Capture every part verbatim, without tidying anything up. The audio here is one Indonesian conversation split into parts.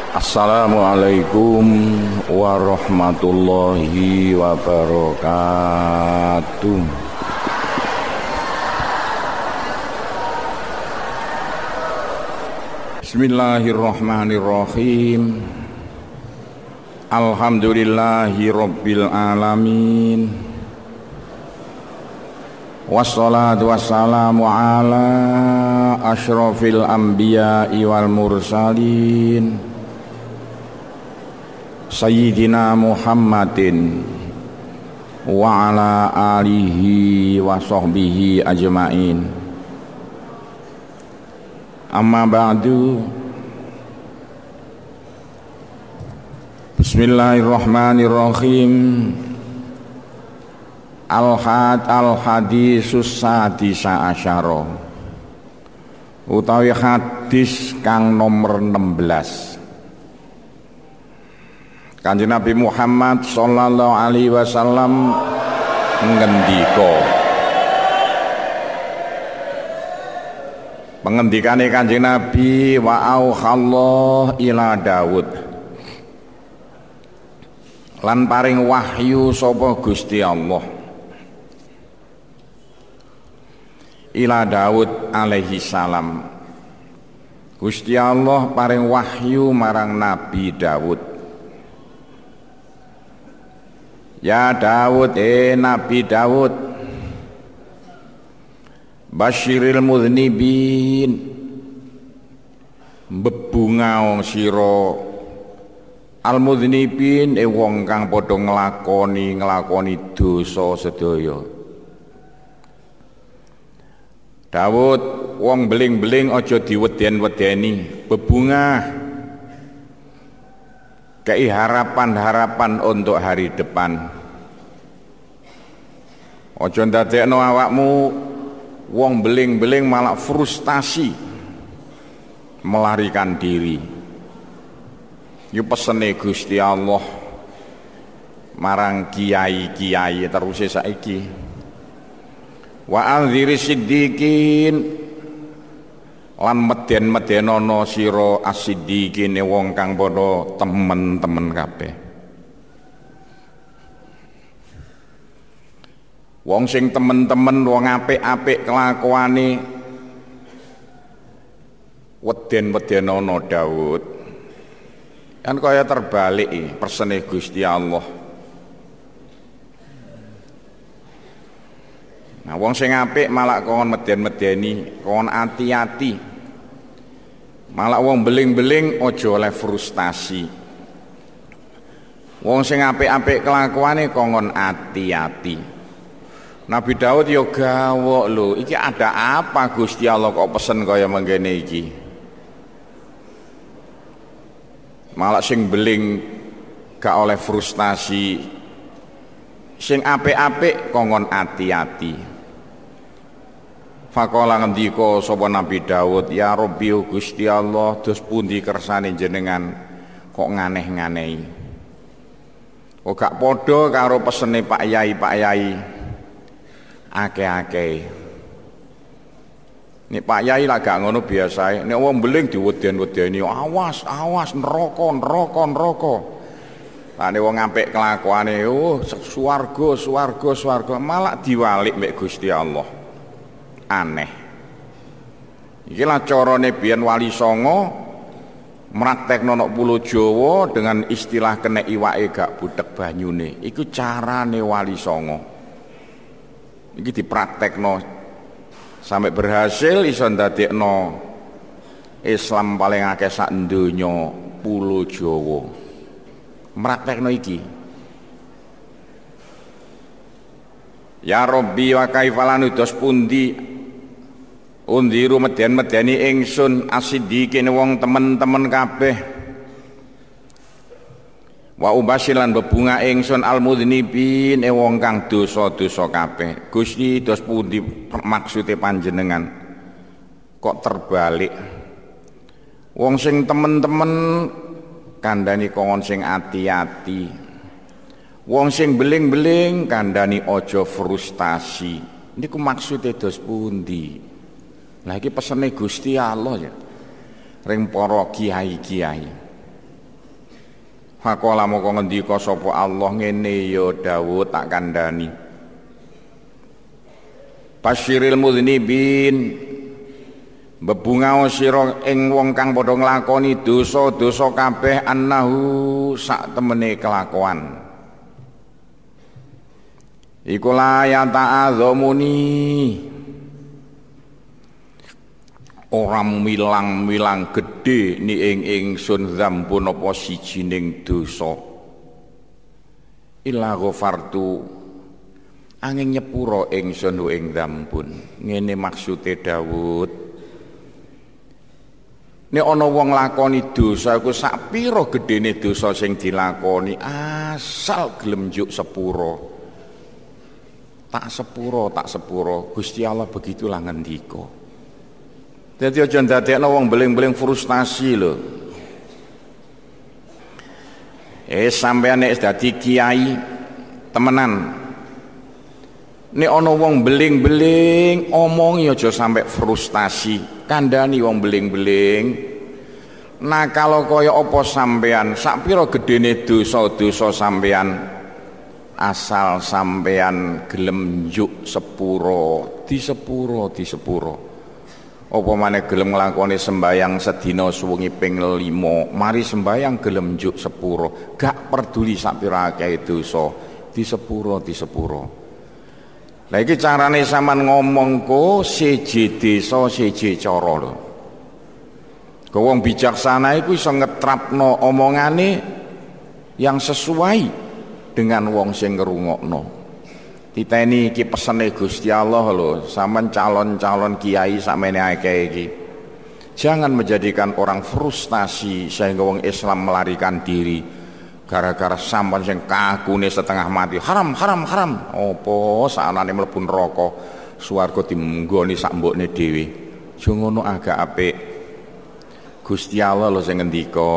Assalamualaikum warahmatullahi wabarakatuh. Bismillahirrahmanirrahim. Alhamdulillahi rabbil alamin. Wassalatu wassalamu ala asyrafil anbiya'i wal mursalin Sayyidina Muhammadin wa ala alihi wa sahbihi ajma'in. Amma ba'du. Bismillahirrahmanirrahim. Al-had al-hadisus sadisa asyara, utawi hadis kang nomor enam belas. Kanjeng Nabi Muhammad sallallahu alaihi wasallam ngendika, pengendikane Kanjeng Nabi, wa auhallahu ila Daud, lan paring wahyu sapa Gusti Allah ila Daud alaihi salam. Gusti Allah paring wahyu marang Nabi Daud. Ya Daud, eh Nabi Daud, basyiril mudhnibin, bebunga wong sira al mudhnibin, eh wong kang padha nglakoni nglakoni dosa sedaya. Daud, wong beling-beling aja diweden-wedeni, bebunga kei harapan-harapan untuk hari depan. Ojo ndadekno awakmu wong beling-beling malah frustasi, melarikan diri. Yu pesene Gusti Allah marang kiai-kiai terus saiki. Wa anziri siddiqin, lan meden-medenono sira as-siddiqine wong kang padha temen-temen kabeh. Wong sing temen-temen, wong apik-apik kelakuane, weden-wedenono Daud. Kan kaya terbalik persene Gusti Allah. Nah, wong sing apik malah kon meden-medeni, kon ati-ati. Malah wong beling-beling aja oleh frustasi. Wong sing apik-apik kelakuane kon ati-ati. Nabi Daud yo gawok lho, iki ada apa Gusti Allah kok pesen kaya mengkene iki? Malah sing beling gak oleh frustasi, sing apik-apik kon ati-ati. Faqala ngendika sapa Nabi Daud, ya Rabbi Gusti Allah, dos pundi kersane jenengan kok nganeh-nganehi. Kok gak padha karo pesene Pak Yai Pak Yai akeh-akeh. Nek Pak Yai lah gak ngono biasae, nek wong beling diweden-wedeni, awas awas neraka neraka neraka. Lah nek wong apik kelakuane, oh swarga swarga swarga, malah diwalik mek Gusti Allah. Aneh. Iki lah carane biyen Wali Songo mraktekno nek Pulo Jawa dengan istilah kena iwake gak budhek banyune. Iku carane Wali Songo. Iki dipraktekno sampai berhasil iso ndadekno Islam paling akeh sak donya Pulo Jawa. Mraktekno iki. Ya Rabbi wa kaifalan udos pundi undiru meden-medeni ingsun as-siddiqin wong temen-temen kabeh. Wa ubasilan bebunga ingsun al-mudhnibin e wong kang dosa-dosa kabeh. Gusti dos pundi maksude panjenengan kok terbalik? Wong sing temen-temen kandhani kongon sing ati-ati. Wong sing beling-beling kandhani aja frustasi. Niku maksude dos pundi? Lah iki pesene Gusti Allah ya. Ring para kiai-kiai. Faqala moko ngendika sapa Allah ngene ya Daud tak kandhani. Basyiril mudznibin bebungao sira ing wong kang padha nglakoni dosa-dosa kabeh annahu sak temene kelakuan. Iku la ya ta'adzamuni ora milang-milang gedhe ni ing ingsun zambun apa sijining dosa illa ghafartu angin nyepuro ingsun ing zambun. Ngene maksude Daud, nek ana wong lakoni dosa iku sak pira gedene dosa sing dilakoni asal gelem njuk sepuro tak sepuro tak sepuro Gusti Allah begitulah ngendika. Dadi aja ndadekno wong beling-beling frustasi lho. Eh sampeyan nek dadi kiai temenan, nek ana wong beling-beling omongi aja sampe frustasi, kandhani wong beling-beling. Nah kalau kaya apa sampeyan, sak pira gedene dosa-dosa sampeyan, asal sampeyan gelem njuk sepuro, di sepuro, di sepuro. Apa maneh gelem nglakoni sembayang sedina suwengi ping lima, mari sembayang gelem njuk sepuro, gak peduli sak pira akeh dosa, di sepuro, di sepuro. Lah iki carane sampean ngomong ko siji desa siji cara lho. Kok wong bijaksana iku iso ngetrapno omongane yang sesuai dengan wong sing ngrungokno. Titeni iki pesene Gusti Allah lho, sampean calon-calon kiai sakmene akeh iki. Jangan menjadikan orang frustasi sehingga wong Islam melarikan diri gara-gara sampean sing kagune setengah mati. Haram, haram, haram. Apa sakjane mlebu neraka, swarga dimunggoni sak mbokne dhewe. Aja ngono agak apik. Gusti Allah lho sing ngendika.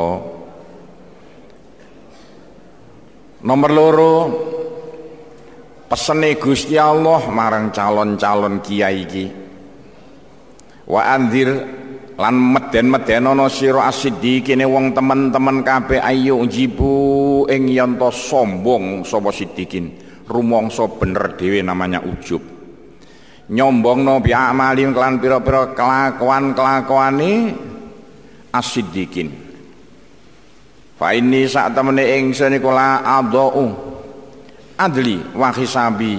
Nomor loro, pesene Gusti Allah marang calon-calon kiai iki. Wa anzir lan meden-medenono sira asiddiqine wong temen-temen kabeh ayo jibu ing yanta sombong sapa siddiqin, rumangsa bener dhewe namanya ujub. Nyombongno bi amalin kelan pira-pira kelakuan-kelakuane asiddiqin. Fa inni sak temene ingsun iku la adau adli wa hisabi.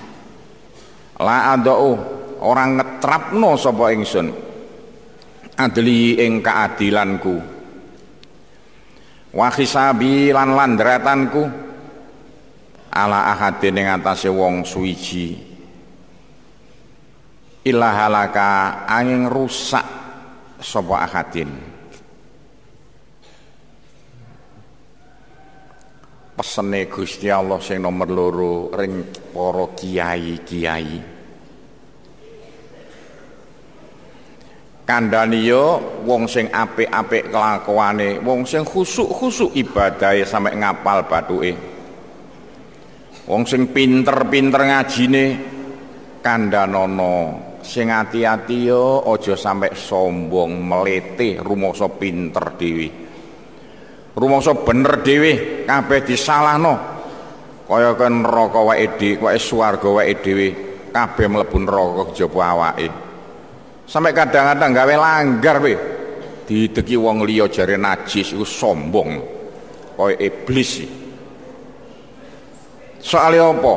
La adau orang ngetrapno sapa ingsun adli ing keadilanku, wa hisabi lan landratanku ala ahadin ing atase wong suwiji illa halaka angin rusak sapa ahadin. Pesene Gusti Allah sing nomor loro ring para kiai-kiai, kandhani yo wong sing apik-apik kelakuane, wong sing khusuk-khusuk ibadahe sampe ngapal bathuke, wong sing pinter-pinter ngajine kandhanono, sing ati-ati yo aja sampe sombong melete rumangsa pinter dhewe, rumangsa bener dhewe kabeh disalahno, kaya kan neraka wae dhewe, wae swarga wae dhewe kabeh mlebu neraka kejaba awake. Sampai kadang-kadang gawe langgar we dideki wong liya jare najis iku sombong kaya iblis. Soale apa?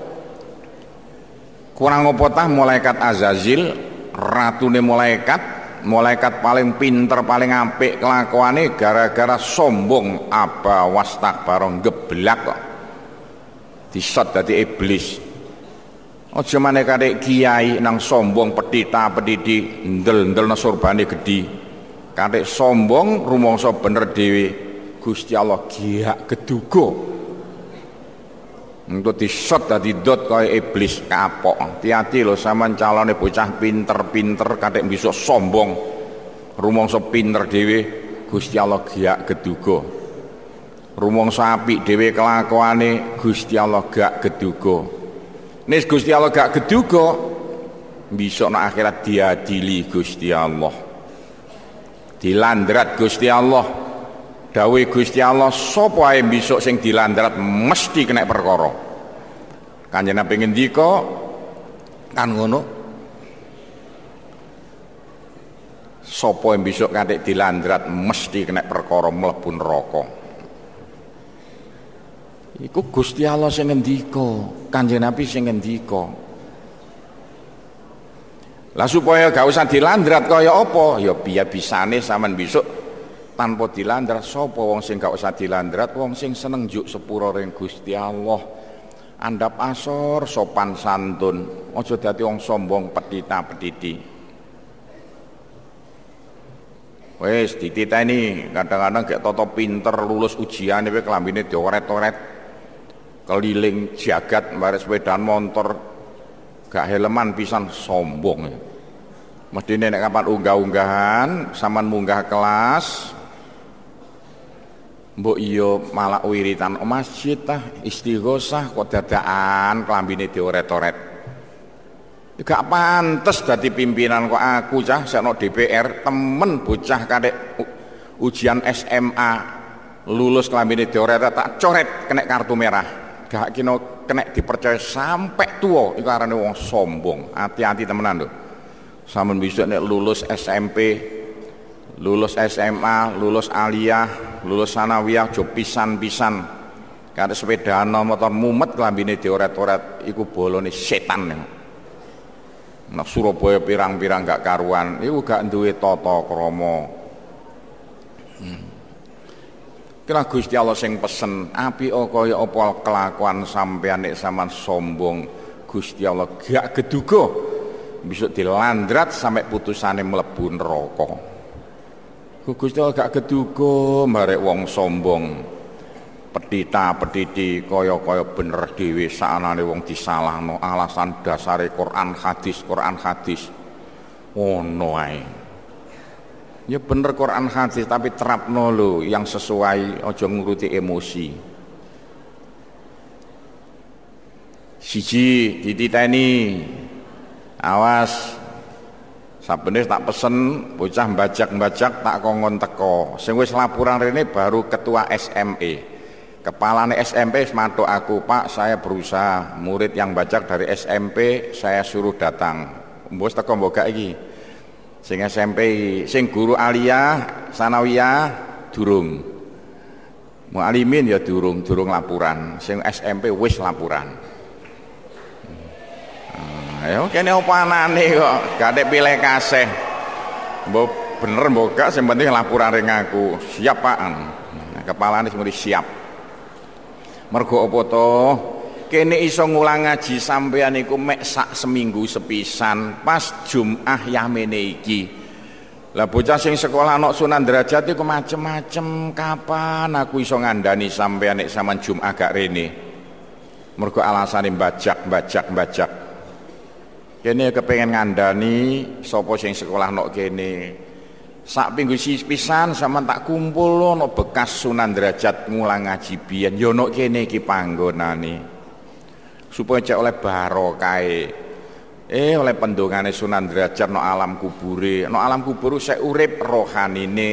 Kurang apa tah malaikat Azazil, ratune malaikat, malaikat paling pinter paling apik kelakuane gara-gara sombong aba wastakbara geblak kok. Disot dadi iblis. Aja maneh karek kiai nang sombong petita-petiti ndel-ndelna surbane gedhi. Karek sombong rumangsa bener dhewe, Gusti Allah giak geduga. Engko disot dadi dot kaya iblis kapok. Hati-hati lho sampean calone bocah pinter-pinter karek bisa sombong rumangsa pinter dhewe, Gusti Allah giak geduga. Rumangsa apik dhewe kelakuane, Gusti Allah gak geduga. Nis Gusti Allah gak geduga, bisa na akhirat diadili Gusti Allah, dilandrat Gusti Allah, dawuh Gusti Allah sapa ae besok sing dilandrat mesti kena perkara. Kanjeng Nabi ngendika kan ngono, sapa yang besok kanthi dilandrat mesti kena perkara mlebu neraka. Iku Gusti Allah sing ngendika, Kanjeng Nabi sing ngendika. Lah supaya gak usah dilandrat kaya apa? Ya biya bisane sampean besok tanpa dilandrat. Sapa wong sing gak usah dilandrat? Wong sing seneng njuk sepura ring Gusti Allah. Andap asor, sopan santun. Aja dadi wong sombong petita-petiti. Wes dititeni, kadang-kadang gak toto pinter lulus ujian iki kelambine dioret-oret. Keliling jagat mare sepedaan motor gak helman pisan sombong. Mestine nek kapan unggah-unggahan sampean munggah kelas mbok iya malah wiritan masjid tah istighosah kok dadakan kelambine dioret-oret. Gak pantes dadi pimpinan kok aku cah sakno D P R temen bocah kadek ujian S M A lulus kelambine dioret tak coret kena kartu merah. Gak kena kena dipercaya sampai tua iku arane wong sombong. Hati-hati temenan lho. Sampeyan bisa nek lulus S M P, lulus S M A, lulus aliyah, lulus sanawiyah jo pisan-pisan. Kare sepedaan motor mumet klambine dioret-oret iku bolone setan. Nah Surabaya pirang-pirang gak karuan, iku gak duwe tata krama. Hmm. Kira Gusti Allah sing pesen api kaya apa kelakuan sampean nek sampean sombong Gusti Allah gak geduga bisa dilandrat sampai putusane mlebu neraka. Gusti Allah gak geduga marek wong sombong petita-petiti kaya-kaya bener dhewe saanane wong disalahno alasan dasare Quran hadis Quran hadis ngono ae. Ya bener Quran hadis tapi terapno lho yang sesuai, aja nguruti emosi. Siji dititeni, awas sabene tak pesen bocah mbajak-mbajak tak kongkon teko. Sing wis laporan rene baru ketua S M E. Kepalane S M P matuk aku, Pak, saya berusaha murid yang bajak dari S M P saya suruh datang. Mbok teko mbok gak iki. Sing S M P, sing guru aliyah, sanawiyah durung. Mualimin ya durung, durung laporan. Sing S M P wis laporan. Hmm, ayo kene apa anane kok, gak ada pilih kasih. Mbok bener mbok gak sing penting laporan ring aku. Siap, Pak. Nah, kepalane mesti siap. Mergo apa to? Kene iso ngulang ngaji sampean iku mek sak seminggu sepisan pas Jumat yamene iki. Lah bocah sing sekolah ana Sunan Derajat iku macem-macem, kapan aku iso ngandani sampean nek sampean Jumat gak rene. Mergo alasane bajak-bajak bajak. Kene kepengin ngandani sapa sing sekolah nok kene. Sak minggu pisan sampean tak kumpul ana bekas Sunan Derajat ngulang ngaji biyen. Ya nok kene iki panggonane. Supaya cek oleh barokah eh oleh pendongane Sunan Derajat no alam kubure no alam kubur saya urip rohanine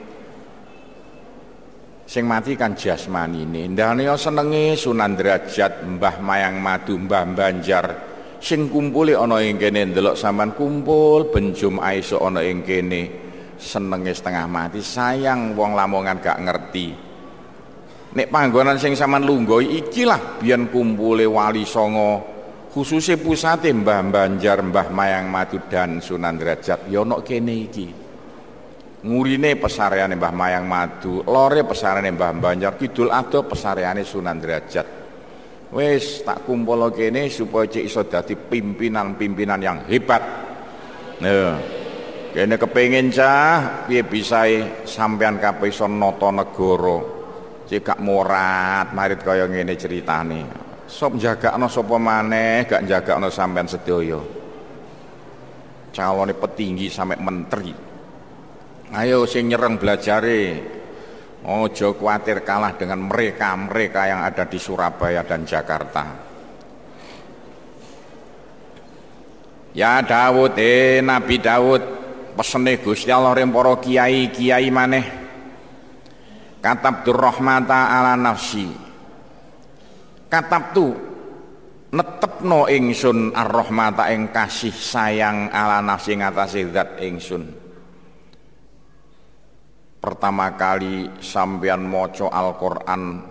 sing mati kan jasmanine ndane senenge Sunan Derajat Mbah Mayang Madu Mbah Banjar sing kumpule ana ing kene ndelok sampean kumpul ben Jumat esuk ana ing kene senenge setengah mati sayang wong Lamongan gak ngerti. Nek panggonan sing sampean lungguh iki lah biyen kumpule Wali Songo khususnya pusate Mbah Banjar, Mbah Mayang Madu dan Sunan Derajat ya ana kene iki. Ngurine pesareane Mbah Mayang Madu, lore pesareane Mbah Banjar, kidul ado pesareane Sunan Derajat. Wis tak kumpul kene supaya cek iso dadi pimpinan-pimpinan yang hebat. Nah, kene kepengin cah piye bisae sampean kabeh iso nata negara. Cek gak morat marit kaya ngene ceritane. Sop jagakno sapa maneh gak jagakno sampean sedaya. Calone petinggi sampai menteri. Ayo sing nyereng belajare. Ojo kuatir kalah dengan mereka-mereka yang ada di Surabaya dan Jakarta. Ya Daud, eh Nabi Daud pesene Gusti Allah ring para kiai-kiai maneh. katabtur rahmata ala nafsi, katabtu netepno ingsun ar-rahmata ing kasih sayang ala nafsi ngatasi zat ingsun. Pertama kali sampeyan maca Al-Qur'an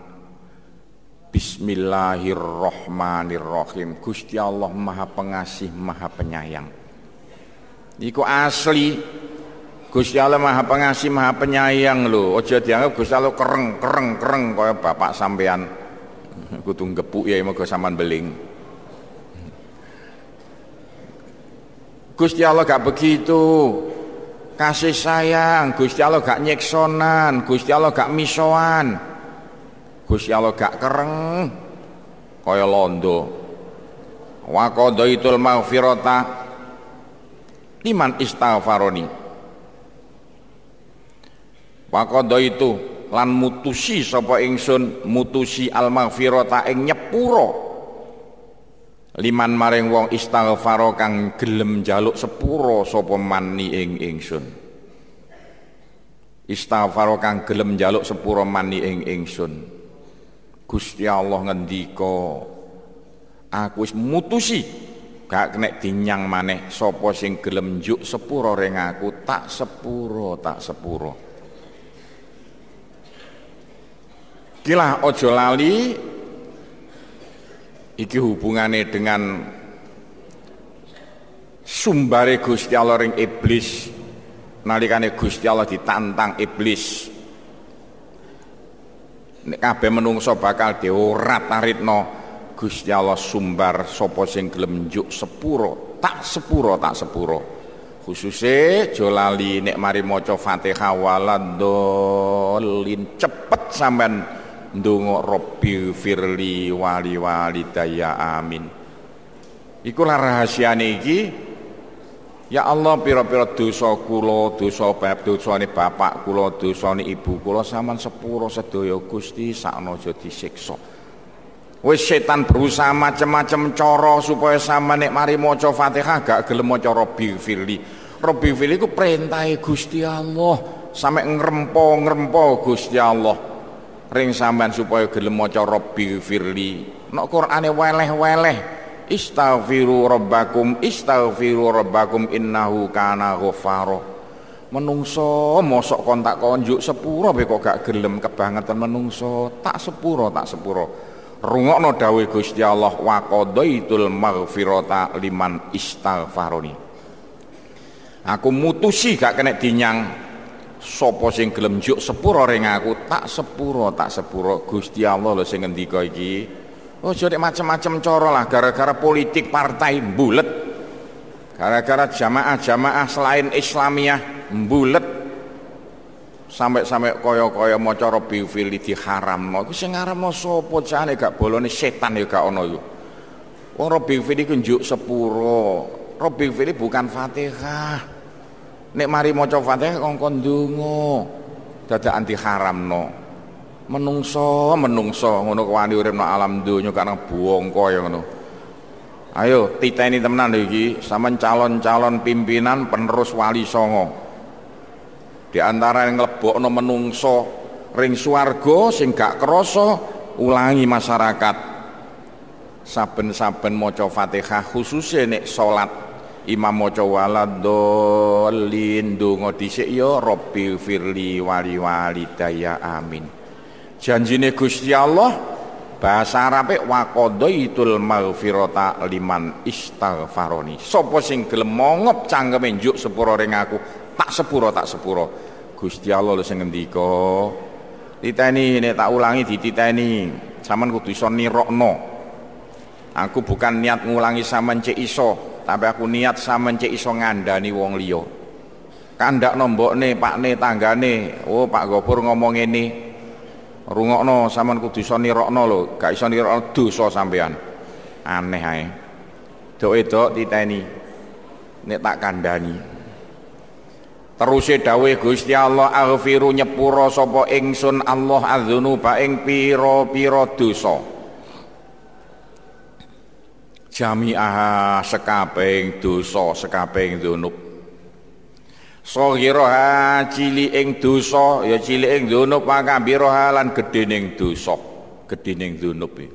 Bismillahirrahmanirrahim, Gusti Allah Maha Pengasih Maha Penyayang. Iku asli Gusti Allah Maha Pengasih Maha Penyayang lho. Aja dianggap Gusti Allah kereng kereng kereng kaya bapak sampean kudu gepuk ya muga sampean beling. Gusti Allah gak begitu. Kasih sayang, Gusti Allah gak nyeksonan, Gusti Allah gak misoan. Gusti Allah gak kereng kaya londo. Wa qadaitul maghfirata liman istaghfaroni. Wa qadaitu lan mutusi sapa ingsun, mutusi al maghfirata ing nyepuro liman maring wong istaghfaro kang gelem njaluk sepuro sapa mani ing ingsun. Istaghfaro kang gelem njaluk sepuro mani ing ingsun. Gusti Allah ngendika, aku wis mutusi gak kena dinyang maneh sapa sing gelem njuk sepuro ring aku, tak sepuro tak sepuro. Kilah ojo lali iki hubungane dengan sumbare Gusti Allah ring iblis nalikane Gusti Allah ditantang iblis. Nek kabeh menungso bakal diorat-aritno Gusti Allah sumbar sapa sing gelem njuk sepuro tak sepuro tak sepuro. Khususe jolali nek mari maca Fatihah waladolin cepet sampean ndonga Rabbi firli wali walidaya amin. Iku lah rahasiane iki. Ya Allah, pira-pira dosa kula, dosa bab dosane bapak kula, dosane ibu kula sampean sepuro sedaya Gusti sakno aja disiksa. Wis setan berusaha macam-macam cara supaya sampean nek mari maca Fatihah gak gelem maca Rabbi firli. Rabbi firli ku perintahe Gusti Allah, sampe ngrempo-ngrempo Gusti Allah ring sampean supaya gelem maca Rabbi firli. Nek Qur'ane weleh-weleh Istaghfiru rabbakum istaghfiru rabbakum innahu kana ghafara. Menungso mosok kontak konjuk sepuro be kok gak gelem kebangetan menungso, tak sepuro tak sepuro. Rungokno dawuh Gusti Allah wa qadaitul maghfirata liman istaghfaroni. Aku mutusi gak kena dinyang sapa sing gelem njuk sepuro ring aku, tak sepuro tak sepuro. Gusti Allah lho sing ngendika iki. Oh jadi macam-macam cara lah, gara-gara politik partai mbulet, gara-gara jamaah-jamaah selain Islamiyah mbulet, sampai-sampai koyo-koyo maca Rabbi firli diharamno. Iku sing ngaramno sapa jane gak bolone setan ya gak ono iku. Wong Rabbi firli ku njuk sepuro. Rabbi firli bukan Fatihah. Nek mari maca Fatihah kongkon ndonga, dadakan diharamno. Menungso menungso ngono kuwi urip nang alam donya karena buang kaya ngono. Ayo titeni temenan lho iki, sampean calon-calon pimpinan penerus Wali Songo. Di antara yang nglebokno menungso ring swarga sing gak krasa, ulangi masyarakat. Saben-saben maca Fatihah khususe nek salat imam maca waladolin ndonga dhisik ya Rabbi firli wali walidaya amin. Janjine Gusti Allah bahasa Arabe wa qadaitul maghfirata liman istaghfaroni. Sapa sing gelem mongop cangkeme njuk sepuro ring aku, tak sepuro tak sepuro. Gusti Allah lho sing ngendika. Titeni nek tak ulangi dititeni, sampean kudu iso nirokno. Aku bukan niat ngulangi sampean cek iso, tapi aku niat sampean cek iso ngandani wong liya. Kandakno mbokne, pakne, tanggane, oh Pak Gopur ngomong ngene. Rungokno sampean kudu iso nirokno lho, gak iso nirokno dosa sampean. Aneh ae. Dok-edok titeni nek tak kandhani. Teruse dawuh Gusti Allah aghfiru nyepura sapa ingsun Allah adzunuba ing pira-pira dosa. Jami'ah sekabehing dosa, sekabehing dzunub. Saghiraha ciliking dosa ya ciliking dzunub wa kabiraha lan gedhening dosa gedhening dzunub iki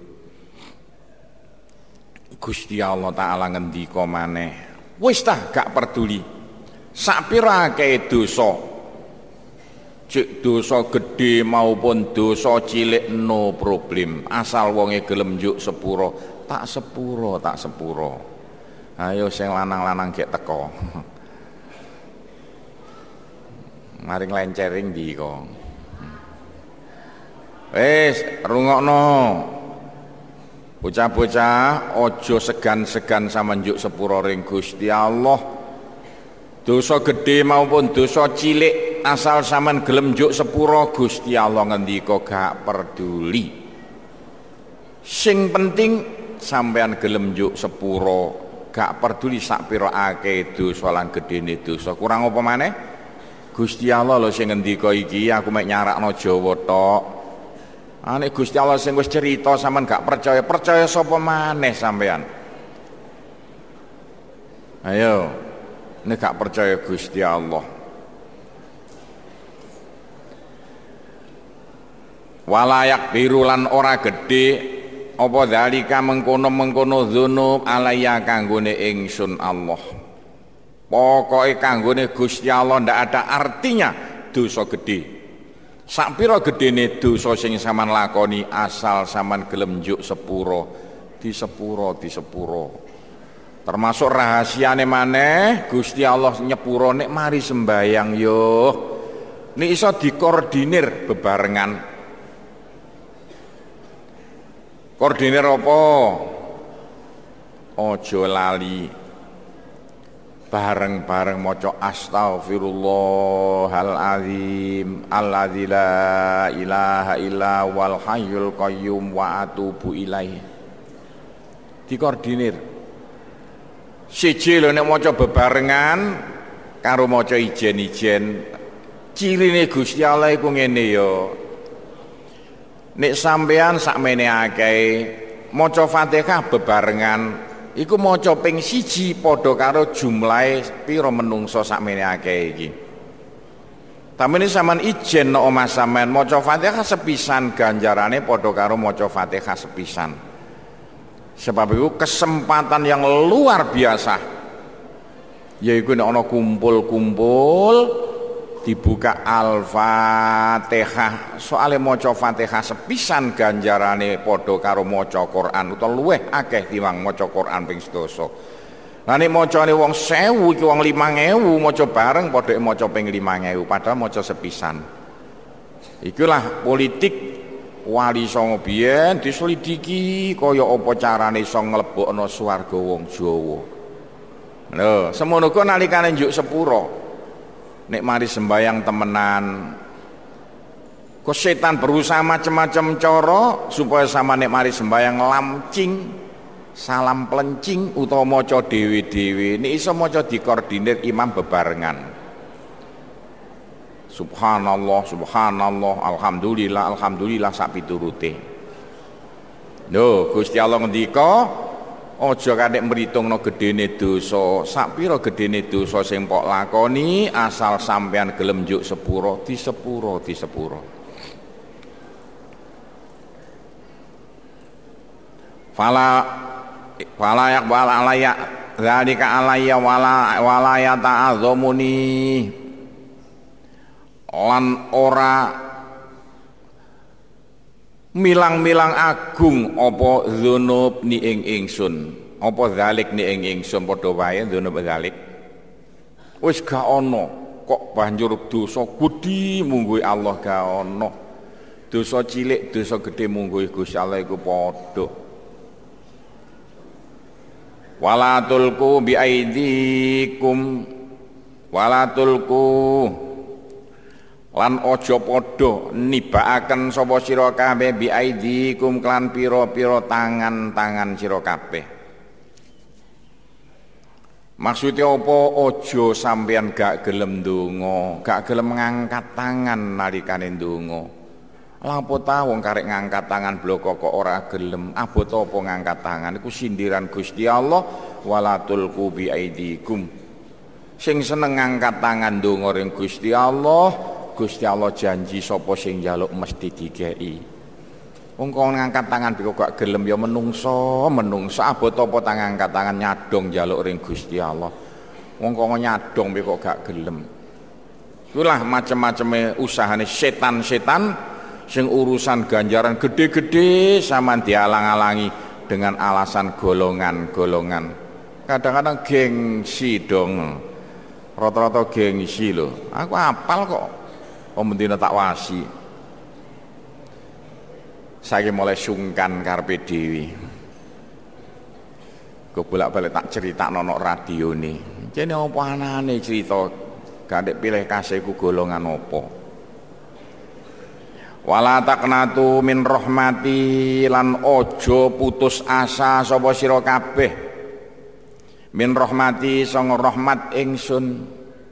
Gusti Allah taala ngendika maneh wis tah gak peduli sapira akeh dosa cek dosa gedhe maupun dosa cilik no problem asal wonge gelem njuk sepuro tak sepuro tak sepuro ayo sing lanang-lanang gek teko maring lencering ndi kok wis rungokno bocah-bocah aja segan-segan sama njuk sepuro ring Gusti Allah dosa gedhe maupun dosa cilik asal sampean gelem njuk sepuro Gusti Allah ngendika gak peduli sing penting sampean gelem njuk sepuro gak peduli sak pira akeh dosa lan gedene dosa kurang apa maneh Gusti Allah lho sing ngendika iki aku mek nyarakno Jawa tok. Ah nek Gusti Allah sing wis cerita sampean gak percaya, percaya sapa maneh sampean? Ayo. Nek gak percaya Gusti Allah. Walayak birulan ora gedhe apa dalika mengkono-mengkono dzunub alaya kanggone ingsun Allah. Pokoknya kanggone Gusti Allah ndak ada artinya dosa gede. Sak pira gedene dosa sing sampean lakoni asal sampean gelem njuk sepuro, di sepuro, di sepuro. Termasuk rahasiane maneh Gusti Allah nyepuro nek mari sembayang yo. Nek iso dikoordinir bebarengan. Koordinir apa? Ojo lali bareng-bareng maca astaghfirullahalazim alladzi la ilaha illa wal hayyul qayyum wa atubu ilaih dikoordinir siji lho nek maca bebarengan karo maca ijen-ijen cirine Gusti Allah iku ngene ya nek sampean sakmene akeh maca Fatihah bebarengan iku maca ping siji padha karo jumlahe pira menungso sakmene akeh iki. Tamene sampean ijen nek omah sampean maca Fatihah sepisan ganjarane padha karo maca Fatihah sepisan. Sebab itu kesempatan yang luar biasa. Yaiku nek ana kumpul-kumpul dibuka Al-Fatihah. Soale maca Fatihah sepisan ganjarane padha karo maca Quran utawa luweh akeh timbang maca Quran ping sedasa. Lah nek macane wong sewu iki wong limang ewu maca bareng padha maca ping limang ewu padahal maca sepisan. Ikulah politik wali songo biyen diselidiki kaya apa carane iso nglebokno swarga wong Jawa. Lho, semono kok nalikane njuk sepuro nek mari sembayang temenan kok setan berusaha macam-macam cara supaya sama nek mari sembayang lamcing salam plencing utawa maca dhewe-dhewe nek iso maca dikoordinir imam bebarengan subhanallah subhanallah alhamdulillah alhamdulillah sak piturute lho Gusti Allah ngendika aja katik mritungno gedene dosa sak pira gedene dosa sing pok lakoni asal sampean gelem njuk sepuro di sepuro di sepuro fala fala yak wala alaya zalika alaya wala wala ya ta'azzamuni lan ora milang-milang agung apa dzunub ni ing ingsun apa zalik ni ing ingsun padha wae dzunub zalik wis gak ana kok banjur dosa gedhi mungguhi Allah gak ana dosa cilik dosa gedhe mungguhi Gusti Allah iku padha wala tulku bi aidikum wala tulku lan aja padha nibakaken sapa sira kabeh bi aidikum klan pira-pira tangan-tangan sira kabeh. Maksudnya apa? Aja sampeyan gak gelem ndonga, gak gelem ngangkat tangan nalikane ndonga. Lha apa ta wong karek ngangkat tangan bloko kok ora gelem? Abot apa ngangkat tangan iku sindiran Gusti Allah wala tulqu bi aidikum. Sing seneng ngangkat tangan ndonga ring Gusti Allah, Gusti Allah janji sapa sing njaluk mesti dikeki. Wong kok ngangkat tangan kok gak gelem ya menungso, menungso abot apa tangan ngangkat tangan nyadong njaluk ring Gusti Allah. Wong kok nyadong kok gak gelem. Itulah macam-macamnya usahane setan-setan sing urusan ganjaran gede-gede sampean dialang-alangi dengan alasan golongan-golongan. Kadang-kadang gengsi dong. Rata-rata gengsi loh. Aku apal kok. Pembentina tak wasi. Saya mulai sungkan karepe dhewe. Kok bolak-balik tak cerita nonok radio nih. Jene apa anane cerita gandek pilih kasih ku golongan apa. Wala taqnatu min rahmati lan ojo putus asa sapa sira kabeh. Min rahmati sang rahmat ingsun.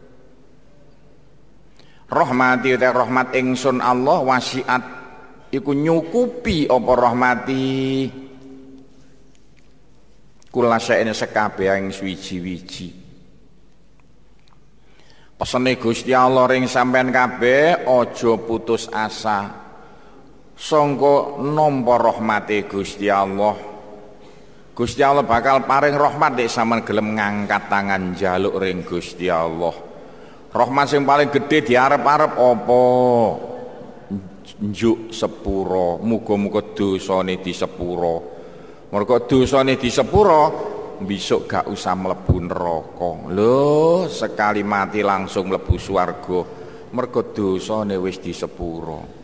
Rahmati uta rahmat ingsun Allah wasiat iku nyukupi apa rahmati kula saene sekabehing swiji-wiji. Pesene Gusti Allah ring sampean kabeh aja putus asa sangka nampa rahmate Gusti Allah. Gusti Allah bakal paring rahmat nek sampean gelem ngangkat tangan njaluk ring Gusti Allah. Rahmat sing paling gedhe diarep-arep apa? Njuk sepuro, muga-muga dosane disepuro. Mergo dosane disepuro, besok gak usah mlebu neraka. Lho, sekali mati langsung mlebu swarga. Mergo dosane wis disepuro.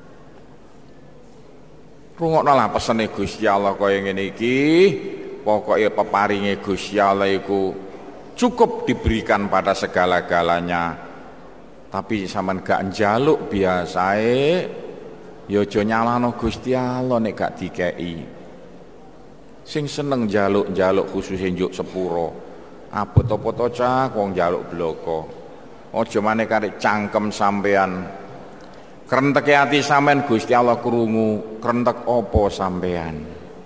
Rungoknolah pesene Gusti Allah kaya ngene iki, pokoke peparinge Gusti Allah iku cukup diberikan pada segala-galanya. Tapi sampean gak njaluk biasae ya aja nyalahno Gusti Allah nek gak dikeki. Sing seneng njaluk-njaluk khususe njuk sepuro. Abot apa to cah wong njaluk bloko. Aja maneh karek cangkem sampean. Krentek ati sampean Gusti Allah krungu, krentek apa sampean?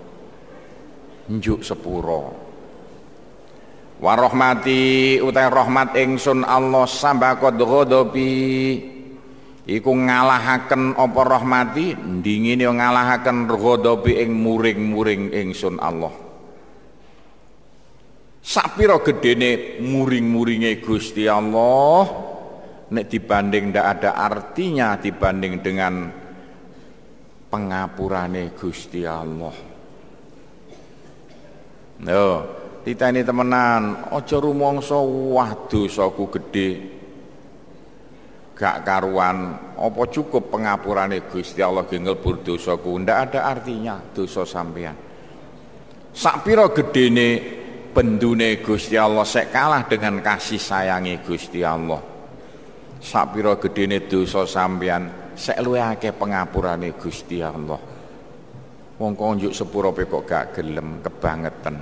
Njuk sepuro. Wa rahmati utai rahmat ingsun Allah sambakot ghadabi iku ngalahaken apa rahmati ndingine ngalahaken ghadabi ing muring-muring ingsun Allah. Sapira gedene muring-muringe Gusti Allah nek dibanding ndak ada artinya dibanding dengan pengapurane Gusti Allah. Lho, titeni temenan, aja rumangsa wah dosaku gedhe. Gak karuan, apa cukup pengapurane Gusti Allah ge ngelbur dosaku, ndak ada artinya dosa sampean. Sakpira gedene bendune Gusti Allah sek kalah dengan kasih sayangi Gusti Allah. Sapira gedene dosa sampeyan sek luwih akeh pengapurane Gusti Allah. Wong kok njuk sepuro kok gak gelem kebangetan.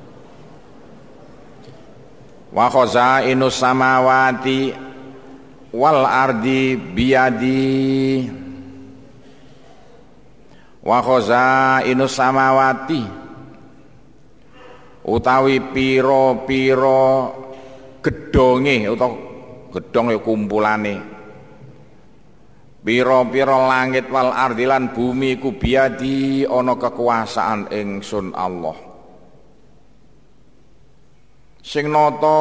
Wa khazainus samawati wal ardi biyadi. Wa khazainus samawati utawi pira-pira gedhonge utawa gedhong ya kumpulane pira-pira langit wal ardi lan bumi ku biadi ana kekuasaan ingsun Allah. Sing nata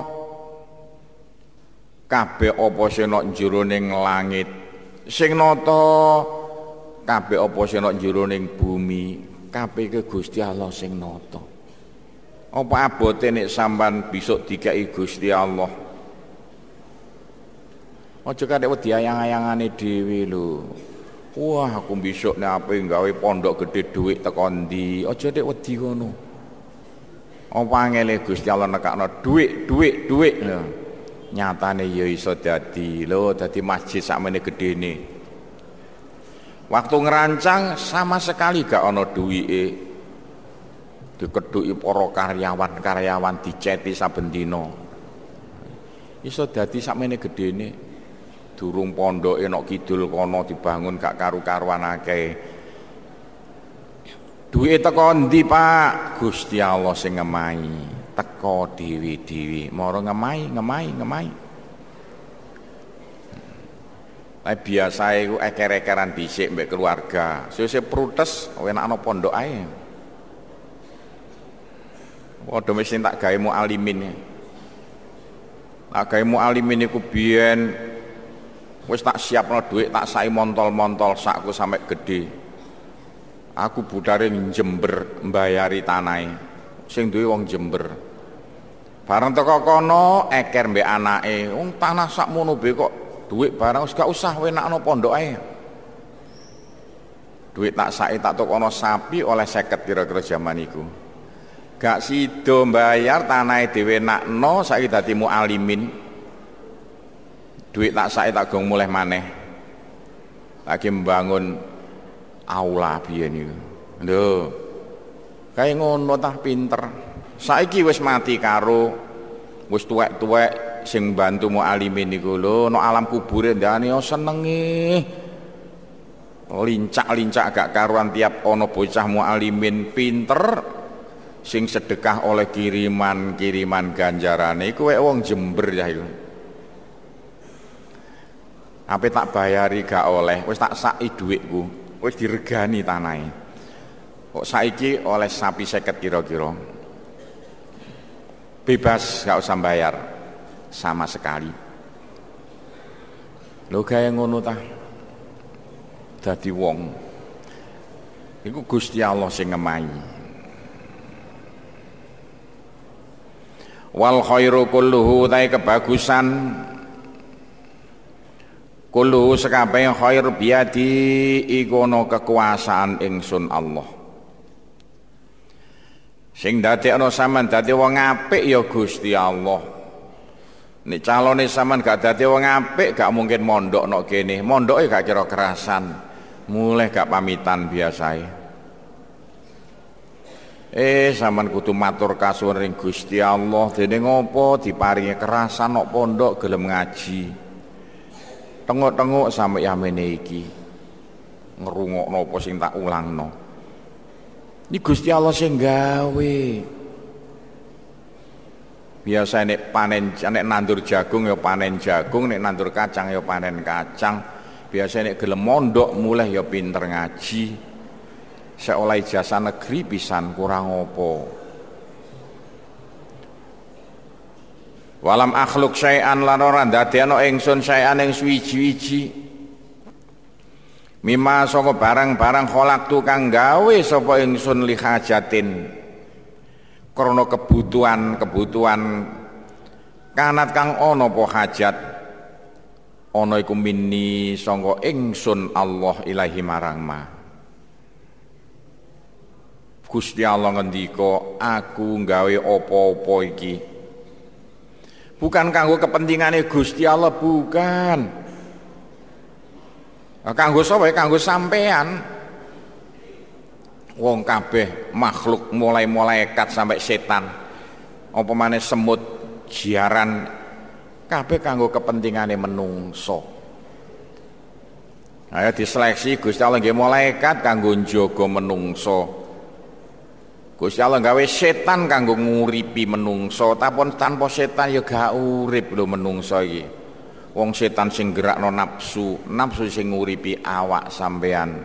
kabeh apa sing ana jroning langit, sing nata kabeh apa sing ana jroning bumi, kabeh ke Gusti Allah sing nata. Apa abote nek sampean besok dikeki Gusti Allah? Aja kadek wedi ayang-ayangane dhewe lho. Wah, aku besok nek ape gawe pondok gede dhuwit teko ndi. Aja dek wedi ngono. Apa angele Gusti Allah nekakno dhuwit, dhuwit, dhuwit lho. Nyatane ya iso dadi lho, dadi masjid sakmene gedene. Waktu ngerancang sama sekali gak ana duwike. Dikedhuki para karyawan-karyawan diceti saben dina. Iso dadi sakmene gedene. Durung pondoke nok kidul kono dibangun gak karu-karuan akeh. Duwike teko ndi, Pak? Gusti Allah sing ngemahi. teko dhewe-dhewe mara ngemai ngemai ngemai. Lah biasae iku eker-ekeran dhisik mbek keluarga. Sesuk protes wenakno pondok ae. Padha mesti tak gawe mualimin. Tak gawe mualimin iku biyen wis tak siapno dhuwit tak sai montol-montol sakku sampe gede. Aku budare Jember mbayari tanahe. Sing duwe wong Jember. Bareng teko kono eker mbek anake, wong tanah sakmono be kok dhuwit barang wis gak usah wenakno pondok ae. Dhuwit tak sae tak tokono sapi oleh seket kira-kira jaman iku. Gak sido mbayar tanahe dhewe nakno saiki dadi mualimin. Duit tak sae tak gong mulih maneh. Lagi membangun aula biyen niku. Lho. Kae ngono tah pinter. Saiki wis mati karo wis tuwek-tuwek sing bantu mualimin niku lho, no alam kubure ndane senenge. Lincak-lincak gak karuan tiap ana bocah mualimin pinter sing sedekah oleh kiriman-kiriman ganjarane iku wek wong Jember ya iku. Ape tak bayari gak oleh, wis tak saki dhuwitku, wis diregani tanahe. Kok saiki oleh sapi seket kira-kira. Bebas gak usah bayar sama sekali. Lho gawe ngono ta. Dadi wong. Iku Gusti Allah sing ngemahi. Wal khairu kulluhu tai kebagusan kulluhu sekabeh khair biadi iku ana kekuasaan ingsun Allah. Sing dadekno sampean dadi wong apik ya Gusti Allah. Nek calone sampean gak dadi wong apik gak mungkin mondok nok kene. Mondoke gak kira kerasan. Mulai gak pamitan biasae. Eh sampean kudu matur kasuwun ring Gusti Allah dene ngopo diparingi kerasan nok pondok gelem ngaji. Tengok-tengok sampe yamene iki ngrungokno apa sing tak ulangno. Ini Gusti Allah sing gawe. Biasa nek panen nek nandur jagung ya panen jagung, nek nandur kacang ya panen kacang. Biasa nek gelem mondok mulai ya pinter ngaji. Seolah ijazah negeri pisan kurang opo. Walam akhluk syai'an lan ora ndadekno ingsun syai'an ing suwiji-wiji. Mimma saka barang-barang kholaqtu kang gawe sapa ingsun li hajatin. Krana kebutuhan-kebutuhan kanat kang ana apa hajat. Ana iku minni sangka ingsun Allah ilahi marang ma. Gusti Allah ngendika aku gawe apa-apa iki bukan kanggo kepentingane Gusti Allah, bukan kanggo sapa? Kanggo sampean. Wong kabeh makhluk mulai malaikat sampai setan apa maneh semut jiaran kabeh kanggo kepentingane menungso. Ayo diseleksi Gusti Allah nggih malaikat kanggo njaga menungso. Gusti Allah gawe setan kanggo nguripi menungso, tapi tanpa setan ya gak urip lho menungso iki. Wong setan sing gerakno nafsu, nafsu sing nguripi awak sampean.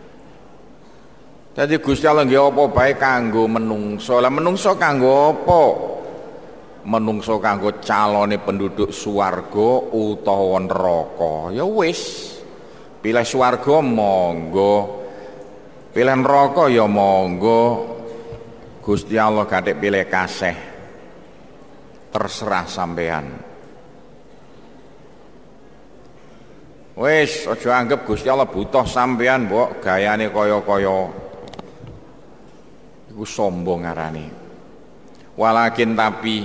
Dadi Gusti Allah nggih apa bae kanggo menungso. Lah menungso kanggo apa? Menungso kanggo calone penduduk swarga utawa neraka. Ya wis. Pilih swarga monggo. Pilih neraka ya monggo. Gusti Allah gatek pilih kasih, terserah sampean. Wis aja anggap Gusti Allah butuh sampean mbok gayane kaya-kaya iku sombong ngarane. Walakin tapi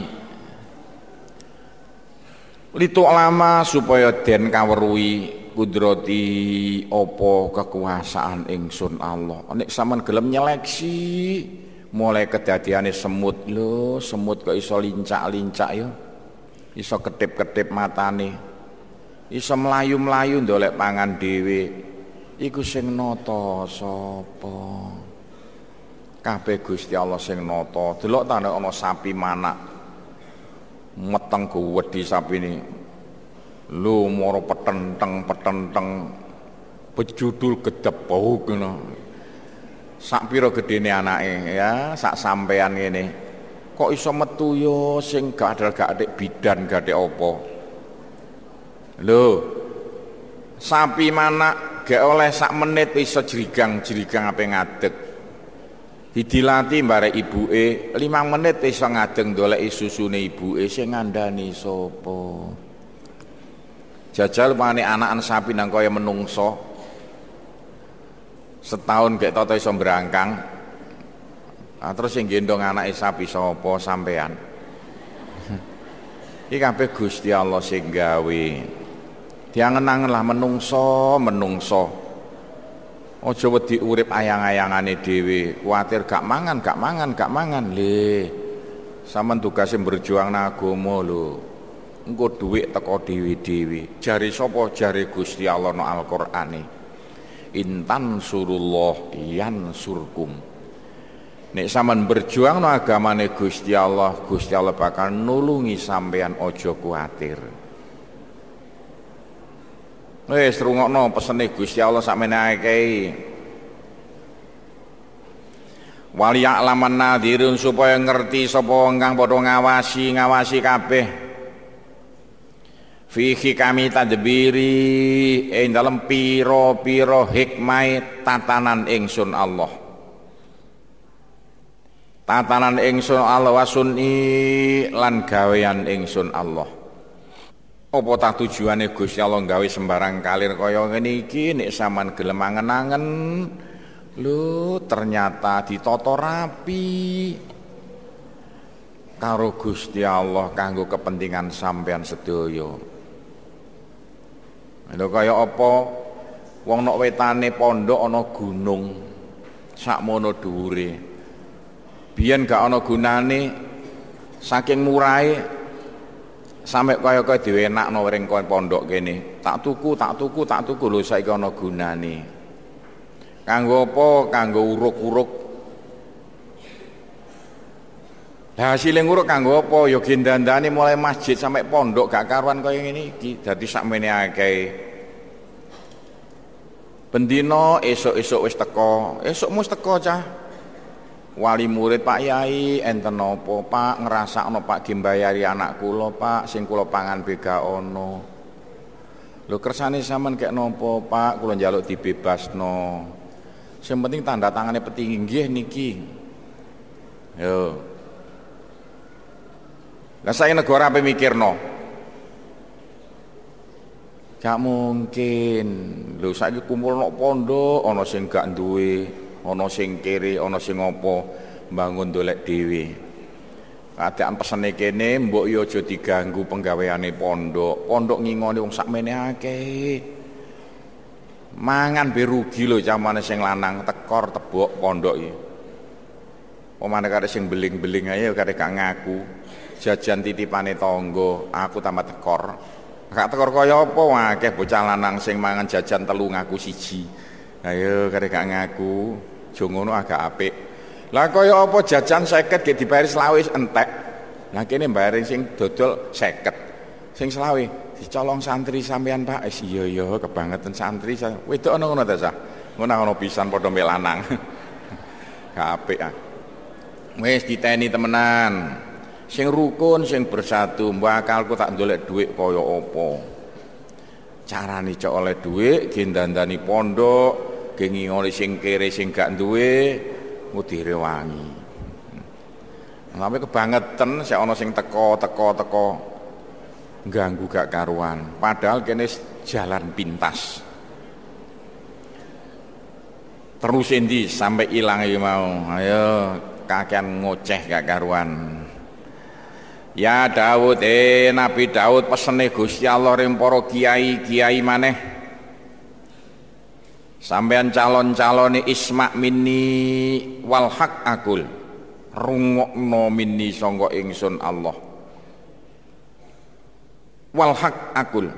litu lama supaya den kaweruhi kudrati apa kekuasaan ingsun Allah. Nek sampean gelem nyeleksi mulai kedadiane semut lho, semut kok iso lincak-lincak ya. Iso ketip-ketip matane. Iso mlayu-mlayu ndolek pangan dhewe. Iku sing nata sapa? kabeh Gusti Allah sing nata. Delok ta nek ana sapi manak meteng wedi sapine. Lho mara petenteng-petenteng bejudul gedep bau ngono. Sak pira gedene anake ya, sak sampean ngene. Kok iso metu yo sing gak adil gak adik bidan gak adik apa. Lho sapi manak gak oleh sak menit iso jerigang-jerigang ape ngadeg. Didilati mbare ibuke lima menit iso ngadeg ndoleki susune ibuke sing ngandani sapa. Jajal mane anakan sapi nang kaya menungso. Setahun gak tau iso berangkang. Nah, terus sing gendong anake sapi sapa sampean? Iki kabeh Gusti Allah sing gawe. Diangen-angen lah menungso, menungso. Aja wedi urip ayang-ayangane dhewe, kuwatir gak mangan, gak mangan, gak mangan. Le, sampean tugase berjuang nang agama lho. Engko dhuwit teko dhewe-dhewe. Jare sapa? Jare Gusti Allah nang Al-Qur'ane. Intan surullah yansurkum. Nek sampean berjuang nang agamane Gusti Allah, Gusti Allah bakal nulungi sampean, aja kuwatir. Wis rungokno pesene Gusti Allah sakmene akeh. Wali ya'laman nadhirun supaya ngerti sapa engkang padha ngawasi ngawasi kabeh. Fihi kami tadbiri ing dalem pira-pira hikmah tatanan ingsun Allah. Tatanan ingsun Allah wasuni lan gawean ingsun Allah. Apa tak tujuane Gusti Allah gawe sembarang kalir kaya ngene iki nek sampean gelem angen-angen lho ternyata ditata rapi karo Gusti Allah kanggo kepentingan sampean sedaya. Lho kaya apa wong nok wetane pondok ana gunung sakmono dhuwure. Biyen gak ana gunane saking murahe sampai kaya-kaya diwenakno ring pondok kene. Tak tuku, tak tuku, tak tuku lho saiki ana gunane. Kanggo apa? Kanggo uruk-uruk. Lah hasil nguruk kanggo apa? Ya gendandane mulai masjid sampai pondok gak karuan kaya ngene iki. Dadi sakmene akeh. Bendina esuk-esuk wis teko. Esuk mus teko cah. Wali murid Pak Yai enten napa Pak ngrasakno Pak dimbayari anak kula Pak sing kula pangan bega ono. Lho kersane sampean kek napa Pak kula njaluk dibebasno. Sing penting tanda tangane petinggi nggih niki. Yo. Lah saya negara apa mikirno? Gak mungkin. Lho saiki kumpul nok pondok ana sing gak duwe. Ana sing kiri, ana sing apa mbangun dolek dhewe. Kadean pesene kene mbok yo aja diganggu penggaweane pondok. Pondok ngingoni wong sakmene akeh. Mangan be rugi lho camane sing lanang tekor tebok pondok iki. Omane kare sing beling-beling ae kare gak ngaku. Jajan titipane tangga, aku tambah tekor. Gak tekor kaya apa akeh bocah lanang sing mangan jajan telu ngaku siji. Ayo kare gak ngaku. Jo ngono agak apik. Lah kaya apa jajan seket ge dibayar selawe entek. Lah kene mbayar sing dodol seket. Sing selawe dicolong santri sampean Pak. Wis iya iya kebangetan santri. Wedok ana ngono ta, Sah? Ngono ana pisan padha mbek lanang. Gak apik ah. Wis diteni temenan. Sing rukun, sing bersatu, bakalku tak ndolek dhuwit kaya apa. Carane cok oleh dhuwit gendandani pondok. Gengi ngoli sing kere sing gak duwe ngudire wangi. Tapi kebangetan sik ana sing teko teko teko ganggu gak karuan. Padahal kene jalan pintas. Terus endi sampai ilang iki mau. Ayo kakean ngoceh gak karuan. Ya Daud eh Nabi Daud pesene Gusti Allah ring para kiai-kiai maneh. Sampean calon-calone isma minni wal haq akul rungokno minni sangga ingsun Allah wal haq akul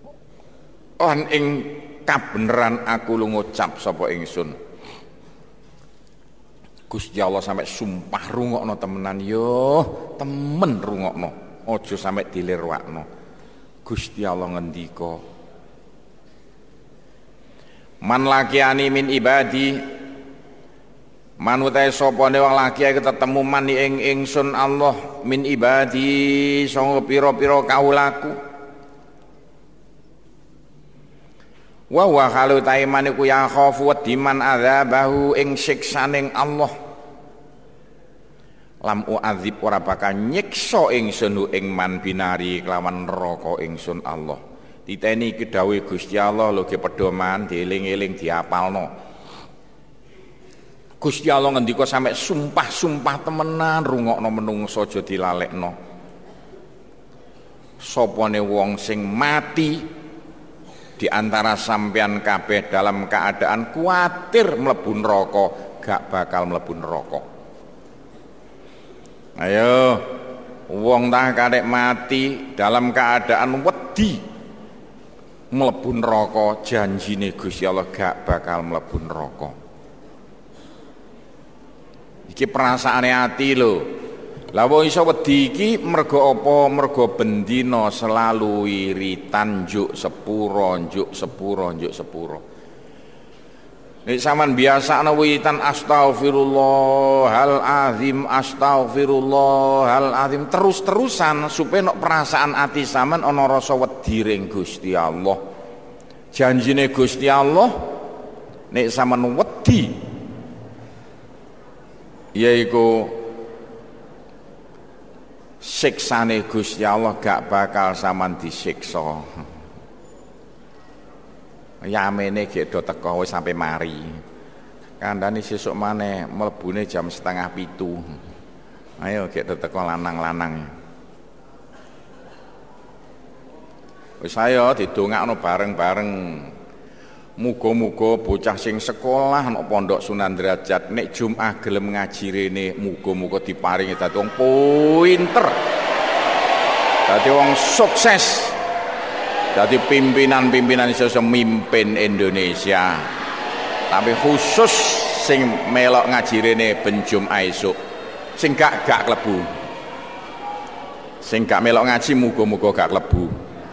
on ing kabeneran aku lu ngucap sapa ingsun Gusti Allah sampai sumpah rungokno temenan yo, temen rungokno. Aja sampai dilirwakno. Gusti Allah ngendika, man lakiani min ibadi, manutai sopone wong laki ketemu man ing ingsun Allah min ibadi sanga pira-pira kaulaku. Wa wa halu taiman iku ya khafu diman adzabahu ing siksaning Allah. Lam u'adzib ora bakal nyiksa ingsun ing man binari kelawan neraka ingsun Allah. Diteni iki dawuh Gusti Allah lho ge pedoman dieling-eling diapalno. Gusti Allah ngendika sampe sumpah-sumpah temenan rungokno menungso aja dilalekno. Sopone wong sing mati di antara sampean kabeh dalam keadaan kuatir mlebu neraka gak bakal mlebu neraka. Ayo wong tah karek mati dalam keadaan wedi mlebu neraka, janjine Gusti Allah gak bakal mlebu neraka. Iki perasaane ati lho. Lah wong iso wedi iki mergo apa? Mergo bendina selalu wiritan njuk sepuro, njuk sepuro, njuk sepuro. Nek sampean biasane wiritan astaghfirullahal azim, astaghfirullahal azim terus-terusan supaya nek perasaan ati sampean ana rasa wedi ring Gusti Allah. Janjine Gusti Allah nek sampean wedi yaiku siksane Gusti Allah gak bakal sampean disiksa. Yamene gek do teko wis sampe mari. Kandhane sesuk maneh mlebune jam setengah pitu. Ayo gek do teko lanang-lanang. Wis ayo didongakno bareng-bareng. Muga-muga bocah sing sekolah nek pondok Sunan Derajat nek Jumat gelem ngaji rene muga-muga diparingi dadi wong pinter. Dadi wong sukses. Dadi pimpinan-pimpinan iso mimpin Indonesia. Tapi khusus sing melok ngaji rene ben Jumat esuk. Sing gak gak klebu. Sing gak melok ngaji muga-muga gak klebu.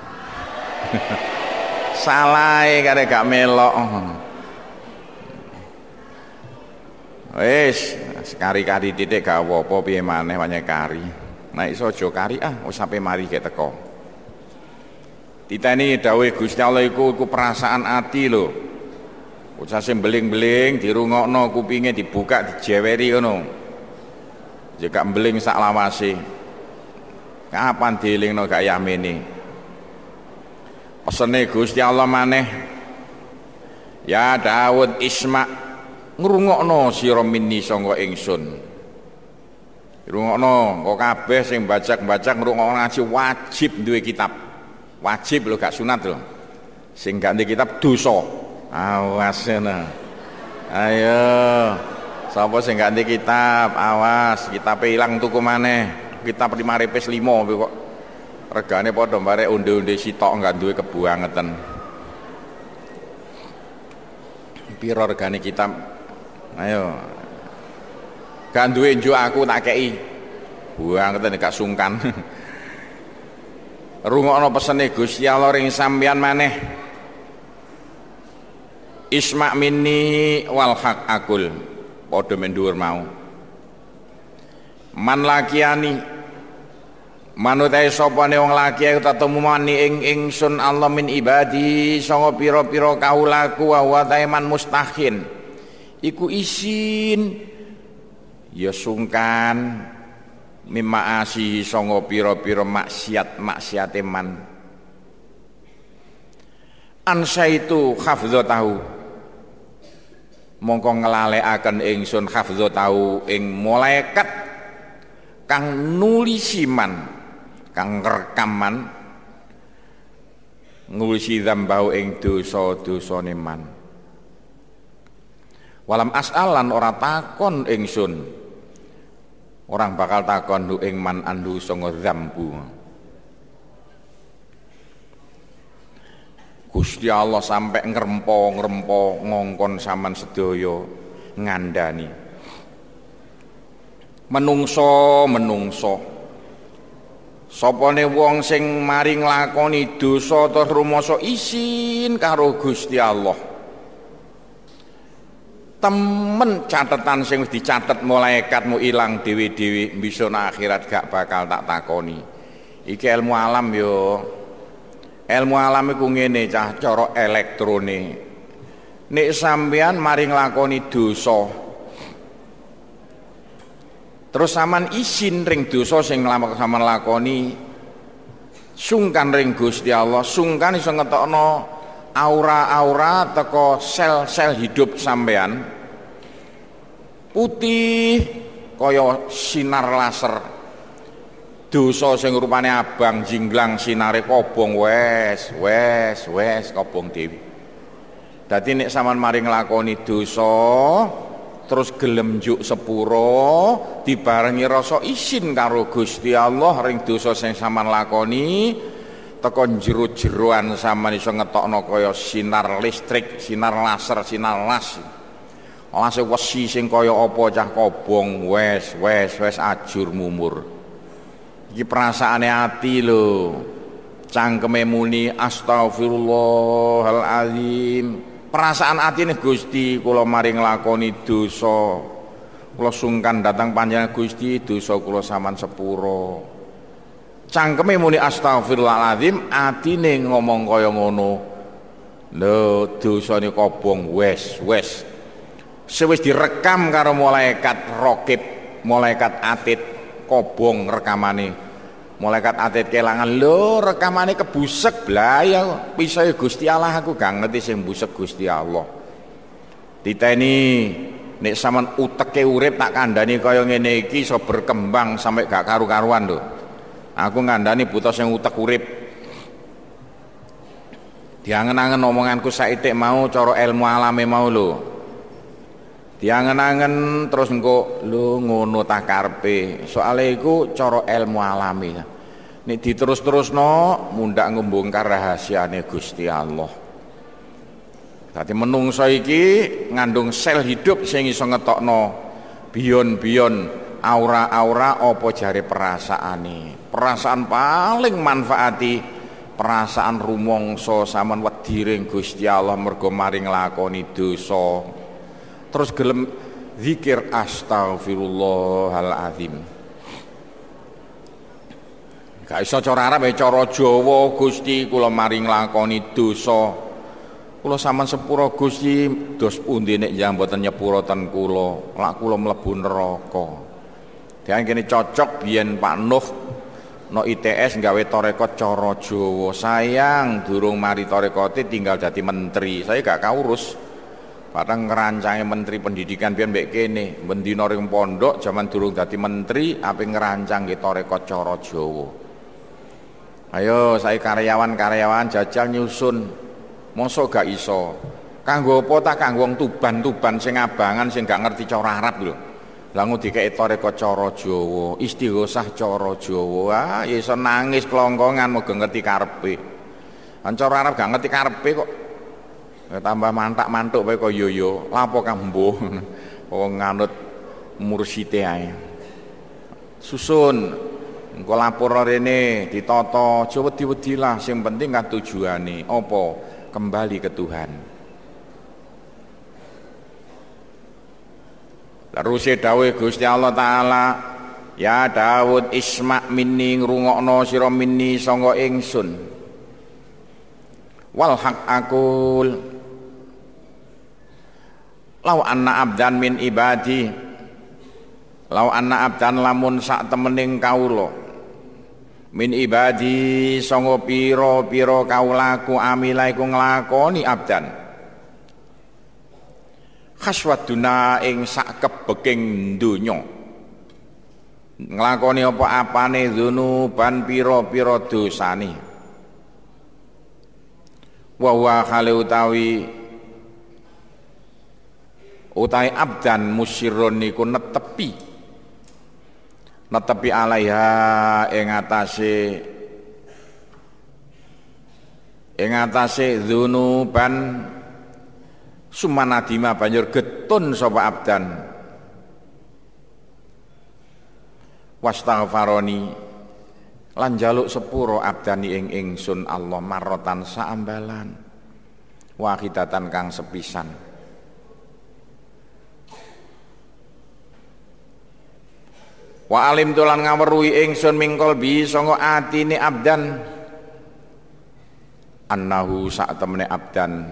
Salahe kare gak melok. Wis, sekari-kari titik gak apa-apa piye maneh wanye kari. Nek iso aja kari ah, wis sampe mari gek teko. Diteni dawuh Gusti Allah iku iku perasaan ati lho. Bocah sing beling-beling dirungokno kupinge dibuka dijeweri ngono. Jek mbeling sak lawase. Kapan dielingno gak yamene. Pesene Gusti Allah maneh. Ya Daud Isma ngrungokno sira minni sangga ingsun. Ngrungokno kok kabeh sing bajak-bajak ngrungokno ngaji wajib duwe kitab. Wajib lho gak sunat lho. Sing gak duwe kitab dosa. Awas ana. Ayo. Sapa sing gak duwe kitab, awas kitabe ilang tuku maneh. Kitab lima repes lima kok. Regane padha barek onde-onde sitok gak duwe kebuangeten. Piro regane kitab? Ayo. Gak duwe njuk aku tak kei. Buangeten gak sungkan. Rungokno pesene Gusti Allah ring sampeyan maneh. Isma minni wal haq akul. Padha mendur mau. Man lakiani manutai sopane wong laki ketemu mani ing ingsun Allah min ibadi sanga pira-pira kaulaku wa taiman mustahin iku isin ya sungkan mimma asihi sanga pira-pira maksiat maksiate man ansa itu hafdzatahu mongko nglalekaken ingsun hafdzatahu ing malaikat kang nulisiman kang rekaman ngulisi dzambau ing dosa-dosane man walam as'alan ora takon ingsun orang bakal takon du ing man andu sanga dzambu. Gusti Allah sampai ngrempo-ngrempo ngongkon sampean sedaya ngandani menungso menungso sapane wong sing mari nglakoni dosa terus rumasa isin karo Gusti Allah, temen catetan sing wis dicatet malaikatmu ilang dhewe-dhewe bisa nang akhirat gak bakal tak takoni. Iki ilmu alam yo. Ilmu alam iku ngene cah cara elektrone. Nek sampean mari nglakoni dosa terus sampean isin ring dosa sing sampean lakoni, sungkan ring Gusti Allah, sungkan iso ngetokno aura-aura teko sel-sel hidup sampean putih kaya sinar laser. Dosa sing rupane abang jinglang sinare kobong wes wes wes kobong dhewe. Dadi nek sampean mari nglakoni dosa terus gelem njuk sepuro dibarengi rasa isin karo Gusti Allah ring dosa sing sampean lakoni, teko jero-jeroan sampean iso ngetokno kaya sinar listrik, sinar laser, sinar las. Lase wesi sing kaya apa cah kobong wes wes wes ajur mumur. Iki perasaane ati lho. Cangkeme muni astagfirullahalazim. Perasaan atine Gusti, kula mari nglakoni dosa, kula sungkan datang panjenengan Gusti, dosa kula sampean sepuro. Cangkeme muni astagfirullahalazim, atine ngomong kaya ngono. Lho, dosane kobong wes wes. Sewis direkam karo malaikat raqib, malaikat atid kobong rekamane. Malaikat atid kelangan, lho rekamane kebusek blaya bisa Gusti Allah, aku gak ngerti sing busek Gusti Allah. Diteni nek sampean uteke urip tak kandhani kaya ngene iki iso berkembang sampai gak karu-karuan lho. Aku ngandani buta sing utek urip. Diangen-angen omonganku saithik mau cara ilmu alame mau lho. Diangen-angen terus engko lho ngono tak karepe. Soale iku cara ilmu alami. Nek diterus-terusno mundak ngembongkar rahasiane Gusti Allah. Dadi menungso iki ngandung sel hidup sing iso ngetokno biyon-biyon aura-aura apa jare perasaane. Perasaan paling manfaati perasaan rumangsa sampean wedi ring Gusti Allah mergo mari nglakoni dosa. Terus gelem zikir astagfirullahalazim. Gak iso cara Arab ya cara Jawa, Gusti kula mari nglakoni dosa. Kula sampean sepura Gusti, dos pundi nek njang mboten nyepura ten kula, lak kula mlebu neraka. Dian kene cocok biyen Pak Nuh no I T S gawe tarekat cara Jawa. Sayang durung mari tarekote tinggal dadi menteri. Saya gak kaurus. Padahal ngerancangi menteri pendidikan biyen mbek kene, bendina ring pondok jaman durung dadi menteri ape ngerancang nggih tarekat cara Jawa. Ayo saya karyawan-karyawan jajal nyusun. Mosok gak iso. Kanggo apa ta kanggo wong Tuban-tuban sing abangan sing gak ngerti cara Arab lho. Lah ngono dikeki tarekat cara Jawa, istighosah cara Jawa. Ah ya iso nangis kelongkongan moga ngerti karepe. Kan cara Arab gak ngerti karepe kok. Ya tambah mantak-mantuk wae kok yo yo. Lapo kambuh. Wong nganut mursite ae. Susun engko lapor rene ditata, aja wedi-wedilah, sing penting kan tujuane apa? Kembali ke Tuhan. Terus dawuh Gusti Allah taala, ya Daud isma minni ngrungokno sira minni sanga ingsun. Wal haq aqul law anna abdan min ibadi, law anna abdan lamun sak temening kawula min ibadi sanga pira-pira kawulaku amila iku nglakoni abdan khaswaduna ing sak kebeking donya, nglakoni apa-apane dzunuban pira-pira dosane, wa wa khali utawi utawi abdan musyirun niku netepi netepi alaiha ing atase ing atase dzunuban sumanadima banjur getun sapa abdan wastaghfaroni lan jaluk sepuro abdani ing ingsun Allah marrotan saambalan wahidatan kang sepisan. Wa alim tulan ngaweruhi ingsun mingkol bi sanga atine abdan annahu sak temene abdan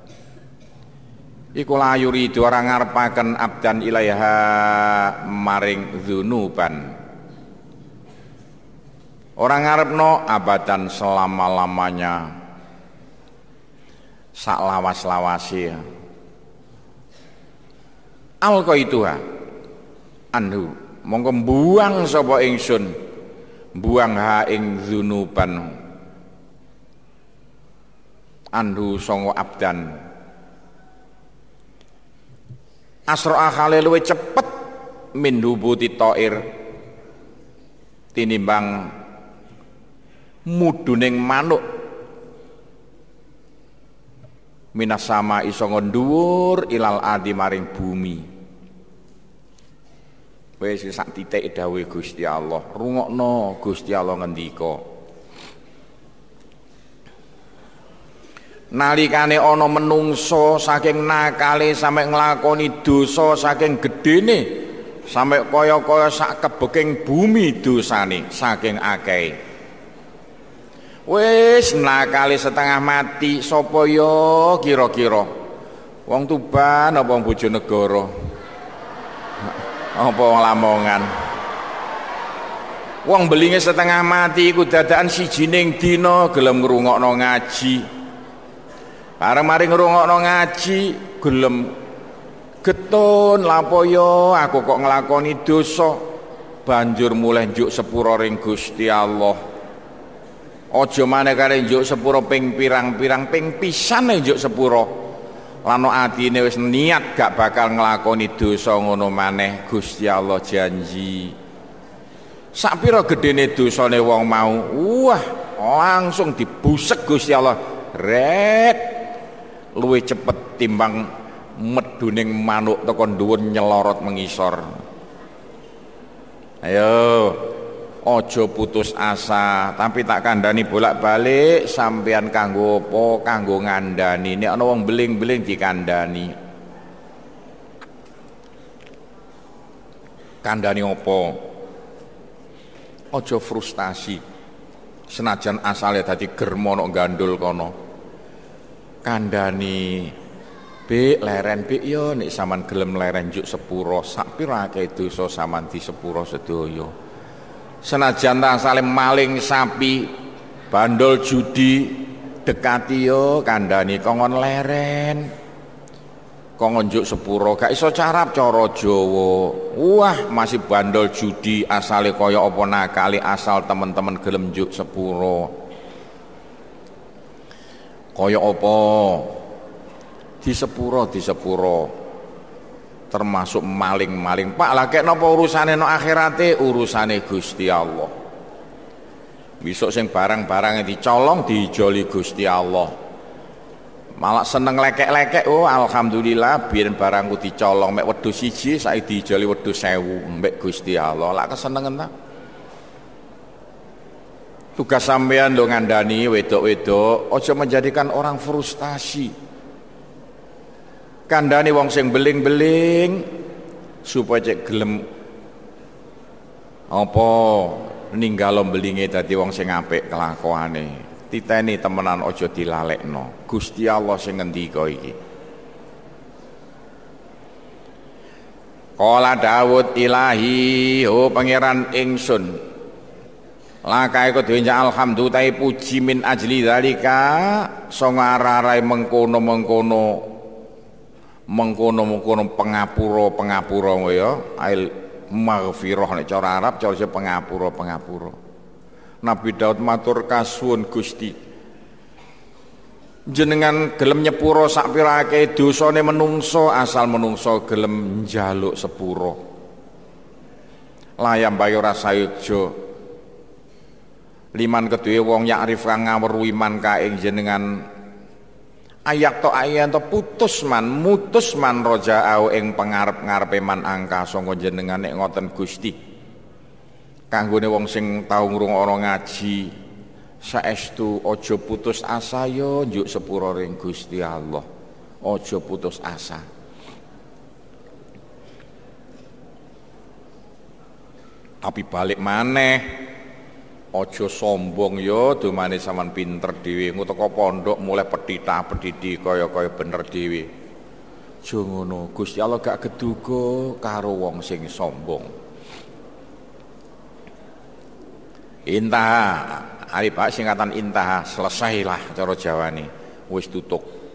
iku la yuridu ora ngarepaken abdan ilaiha maring dzunuban, ora ngarepno abadan selama-lamanya sak lawas-lawasi. Alqa ituha anhu mongko mbuang sapa ingsun mbuang ha ing dzunuban anhu sanga abdan asra khale luwe cepet min hubuti ta'ir tinimbang muduning manuk minas sama iso ngendhuwur ilal adi maring bumi. Wis sak titik dawuh Gusti Allah, rungokno Gusti Allah ngendika. Nalikane ana menungso saking nakale sampe nglakoni dosa saking gedene sampe kaya-kaya sak kebeking bumi dosane saking akeh. Wis nakale setengah mati sapa ya kira-kira? Wong Tuban apa wong Bojonegoro? Apa wong Lamongan? Wong belinge setengah mati iku dadakan sijining dina gelem ngrungokno ngaji. Bareng mari ngrungokno ngaji gelem getun lapo yo aku kok nglakoni dosa, banjur mulih njuk sepura ring Gusti Allah. Aja maneh kare njuk sepura ping pirang-pirang ping pisan njuk sepura. Lano atine wis niat gak bakal nglakoni dosa ngono maneh. Gusti Allah janji sak pira gedene dosane wong mau, wah langsung dibusek Gusti Allah ret luwih cepet timbang meduning manuk teko dhuwur nyelorot mengisor. Ayo ojo putus asa, tapi tak kandhani bolak-balik sampean kanggo apa? Kanggo ngandani. Nek ana wong beling-beling dikandani. Kandani apa? Ojo frustasi. Senajan asale dadi germono gandul kono. Kandani Bik leren bik yo nek sampean gelem leren juk sepuro sak pira akeh dosa sampean di sepuro sedaya. Senajan asale maling sapi, bandol judi, dekati yo kandhani kongon leren. Kongon juk sepuro gak iso carap cara Jawa. Wah, masih bandol judi asale kaya apa nakali asal temen-temen gelem juk sepuro. Kaya apa? Di sepuro di sepuro termasuk maling-maling. Pak lagi napa urusane no akhirate? Urusane Gusti Allah. Besok sing barang-barang dicolong dijoli Gusti Allah. Malah seneng lekek-lekek. Oh alhamdulillah biyen barangku dicolong mek wedhus siji saiki dijoli wedhus sewu mbek Gusti Allah. Lah kesenengen ta? Tugas sampean lho ngandani wedok-wedok aja menjadikan orang frustasi. Kandhane wong sing beling-beling supaya cek gelem apa ninggalo belinge dadi wong sing apik kelakuane. Titeni temenan aja dilalekno. Gusti Allah sing ngendika iki. Qala Daud ilahi ho pangeran ingsun. Lakae kudu alhamdulillah puji min ajli zalika sanga ararai mengkono-mengkono mengkono-mengkono pengapura-pengapura ya ail maghfirah nek cara Arab cara pengapura-pengapura. Nabi Daud matur kasuwun Gusti jenengan gelem nyepuro sak pirake dosane menungso asal menungso gelem njaluk sepuro layam bayo rasayojo liman keduwe wong yakrif kang ngaweruhi man kaing jenengan ayak to ayan to putus man mutus man rojaau ing pengarep-ngarepe man angka sanga jenengan nek ngoten Gusti kanggone wong sing tau ngrungokno ngaji saestu aja putus asa yo njuk sepura ring Gusti Allah. Aja putus asa. Tapi balik maneh aja sombong yo dumane sampean pinter dhewe ngutaka pondok mulai petita pedidi kaya-kaya bener dhewe. Aja ngono. Gusti Allah gak geduga karo wong sing sombong. Intaha, ari Pak singkatan intaha, selesailah cara Jawane. Wis tutup.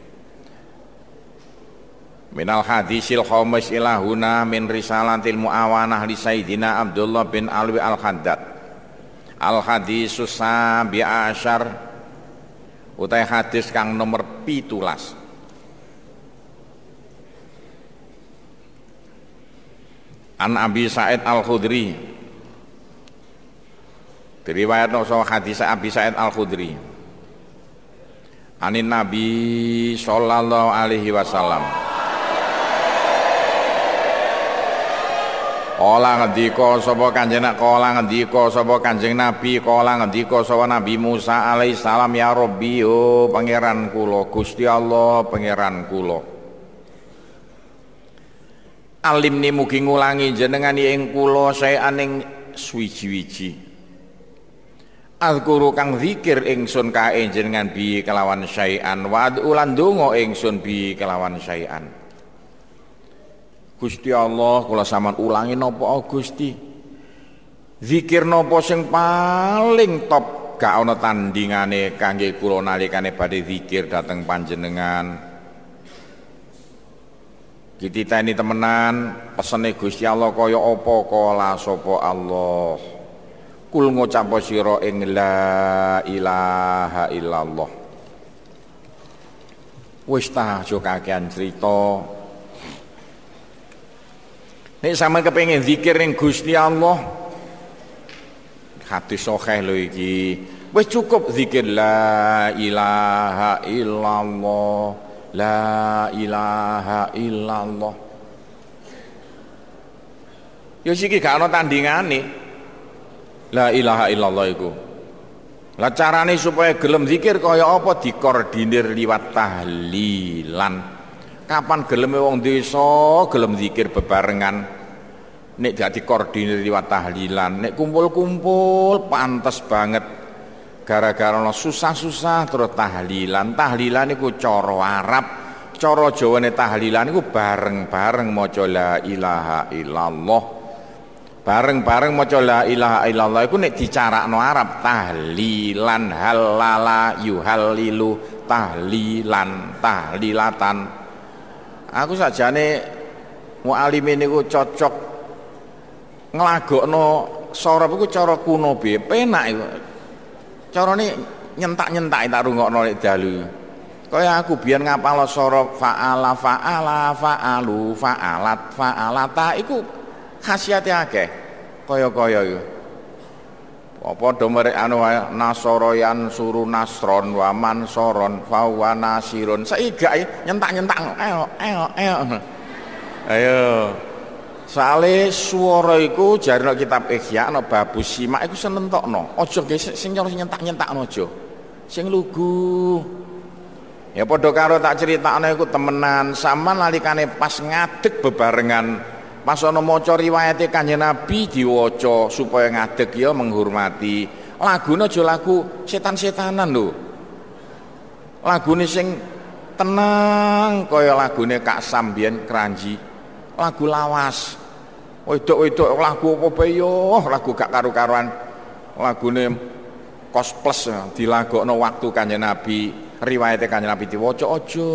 Minal hadisil khamis ilahuna min risalatil muawanah li Sayyidina Abdullah bin Alwi al-Haddad. Al-hadisus sabi asyar utai hadis kang nomor pitulas. An Abi Sa'id Al-Khudri. Diriwayat no hadis Abi Sa'id Al-Khudri. Anin Nabi sallallahu alaihi wasallam. Kala ngendika sapa Kanjeng kala ngendika sapa Kanjeng Nabi kala ngendika sapa Nabi Musa alaihi salam ya Rabbi yo pangeran kula Gusti Allah pangeran kula alimni mugi ngulangi jenengan ing kula saean ing suwiji-wiji Al-Quru kang zikir ingsun kae jenengan bi kelawan saean wa ulan donga ingsun bi kelawan saean Gusti Allah kula sampean ulangi napa Gusti zikir napa sing paling top gak ana tandingane kangge kula nalikane badhe zikir dhateng panjenengan kita ini temenan pesene Gusti Allah kaya apa kala sapa Allah kul ngucap sira ing la ilaha illallah wis ta aja kakean crita nek sampeyan kepengin zikir ning Gusti Allah hadis sahih lho iki wis cukup zikir la ilaha illallah la ilaha illallah ya iki gak ana tandingane la ilaha illallah iku lah carane supaya gelem zikir kaya apa dikoordinir liwat tahlilan kapan geleme wong desa gelem zikir bebarengan nek gak dikoordinir liwat tahlilan nek kumpul-kumpul pantes banget gara-gara ana susah-susah terus tahlilan tahlilan iku cara Arab cara Jawane tahlilan iku bareng-bareng maca la ilaha illallah bareng-bareng maca la ilaha illallah iku nek dicarakno Arab tahlilan halala yuhallilu tahlilan tahlilatan aku sajane mualime niku cocok nglagokno sorop iku cara kuno piye penak iku carane nyentak-nyentak tak rungokno nek dalu kaya aku biyen ngapal sorop fa'ala fa'ala fa'alu fa'alat fa'alata iku khasiate akeh kaya-kaya iku apa do merek anu nasoroyan suru nasron wa mansoron fa wa nasirun saiki gak nyentak-nyentak ayo ayo ayo ayo sale swara iku jarno kitab Ihya ana babus simak iku senentokno aja sing nyentak-nyentakno aja sing lugu ya padha karo tak critakno iku temenan sampean nalikane pas ngadeg bebarengan pas ana maca riwayate Kanjeng Nabi diwaca supaya ngadeg ya menghormati lagune aja lagu setan-setanan lho lagune sing tenang kaya lagune Kak Sambien Kranji lagu lawas wedok-wedok lagu apa bae yo lagu gak karu-karuan lagune Kos Plus dilagokno waktu Kanjeng Nabi riwayate Kanjeng Nabi diwaca aja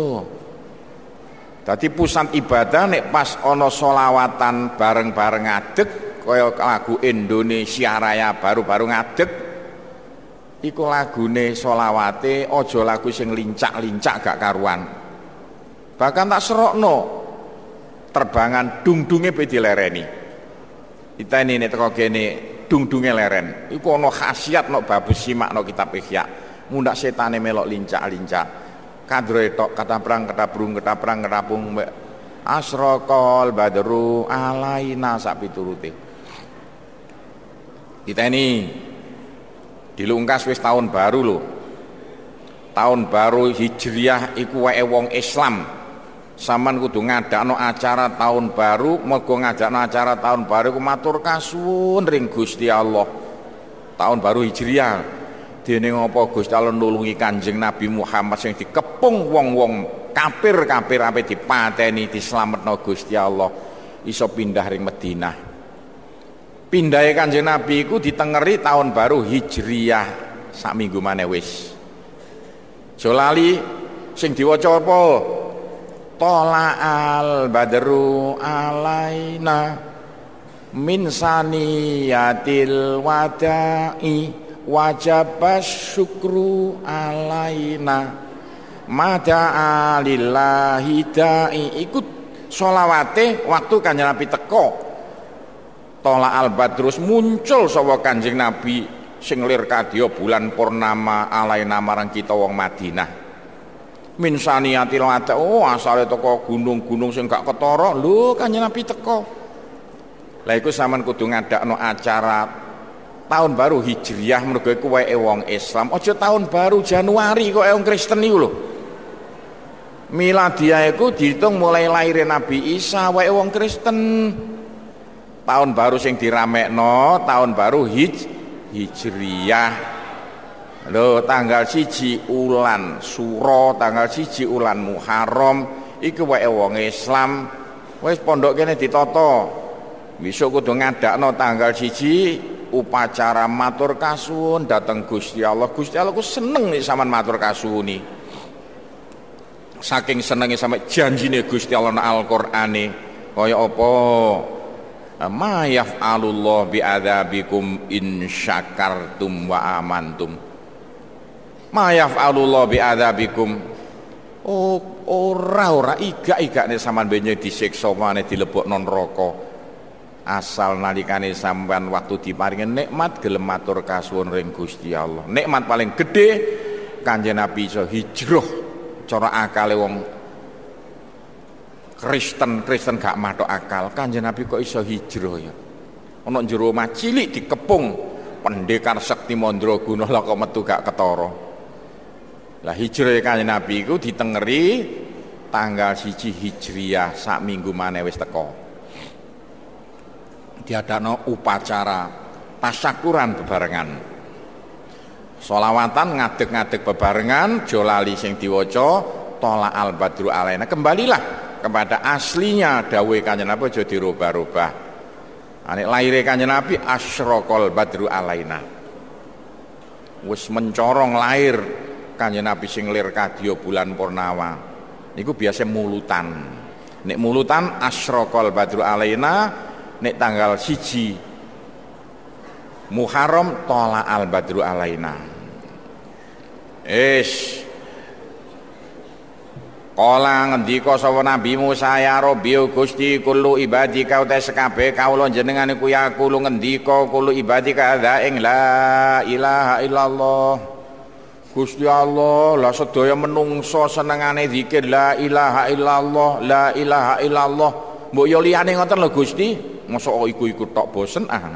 dadi pusat ibadah nek pas ana selawatan bareng-bareng ngadeg kaya lagu Indonesia Raya baru-baru ngadeg iku lagune selawate aja lagu sing lincak-lincak gak karuan bahkan tak serokno terbangan dung-dunge pe dilereni kita ini nek teko kene dung-dunge leren iku ana khasiat nek babus simak nek kitab Ihya mundak setane melok lincak-lincak kadroe tok kataprang katabrung kataprang ketapung asraqal badru alaina sak piturute Diteni dilungkas wis tahun baru lho. Tahun baru Hijriah iku wae wong Islam. Saman kudu ngadakno acara tahun baru, mergo ngadakno acara tahun baru ku matur kasuwun ring Gusti Allah. Tahun baru Hijriah dene ngopo Gusti Allah nulungi Kanjeng Nabi Muhammad sing dikepung wong-wong kafir-kafir ape dipateni dislametno Gusti Allah iso pindah ring Madinah. Pindahe Kanjeng Nabi iku ditengeri tahun baru Hijriah sak minggu maneh wis. Jolali sing diwaca apa? Tola'al badru alaina min saniyatil wada'i wajabas syukru alaina mada'a lillahi da'i. Ikut sholawate waktu Kanjeng Nabi teko Tola'al badrus muncul sapa Kanjeng Nabi sing lir kadya bulan purnama alaina marang kita wong Madinah. Min saniyatil wada, oh asale teko gunung-gunung sing gak ketara lho Kanjeng Nabi teko. Lah iku sampean kudu ngadakno acara tahun baru Hijriah mergo iku wae wong Islam. Aja tahun baru Januari kok wong Kristen iku lho. Miladiah iku dihitung mulai lahir Nabi Isa wae wong Kristen. Tahun baru sing diramekno tahun baru Hij Hijriyah lho tanggal siji ulan Suro, tanggal siji ulan Muharram iku wae wong Islam wis pondok kene ditata. Besok kudu ngadakno tanggal siji upacara matur kasuwun dhateng Gusti Allah. Gusti Allah ku seneng nek sampean matur kasuwuni. Saking senenge sampe janjine Gusti Allah nang Al-Qur'ane kaya apa? Ma yaf'alullah bi'adzabikum in syakartum wa amantum. Ma yaf'alullah bi'adzabikum. Oh ora ora iga-igane sampean benjing disiksa maneh dilebokno neraka. Asal nalikane sampean waktu diparingi nikmat gelem matur kasuwun ring Gusti Allah. Nikmat paling gedhe Kanjeng Nabi iso hijrah cara akale wong Kristen Kristen gak matok akal. Kanjeng Nabi kok iso hijrah ya. Ana jero omah cilik dikepung pendekar Sekti Mandraguna lah kok metu gak ketara. Lah hijrah Kanjeng Nabi iku ditengeri tanggal siji Hijriah sak minggu maneh wis teko. Diadakno upacara tasyakuran bebarengan. Sholawatan ngadeg-ngadeg bebarengan, jolali sing diwaca Tola'al badru alaina. Kembalilah kepada aslinya dawuh Kanjeng Nabi aja dirubah-rubah. Nek laire Kanjeng Nabi asyraqal badru alaina. Wis mencorong lahir Kanjeng Nabi sing lir kadya bulan purnama. Niku biasa mulutan. Nek mulutan asyraqal badru alaina, nek tanggal siji Muharram Tola'al badru alaina. Es Kala ngendika sapa Nabi Musa ya Rabbi Gusti kullu ibadika uta sekabeh kawula jenengan iku ya kulo ngendika kullu ibadika hadza ing la ilaha illallah. Gusti Allah lah sedaya menungso senengane zikir la ilaha illallah la ilaha illallah. Mbok yo liyane ngoten lho Gusti. Mosok iku-iku tok bosen ah.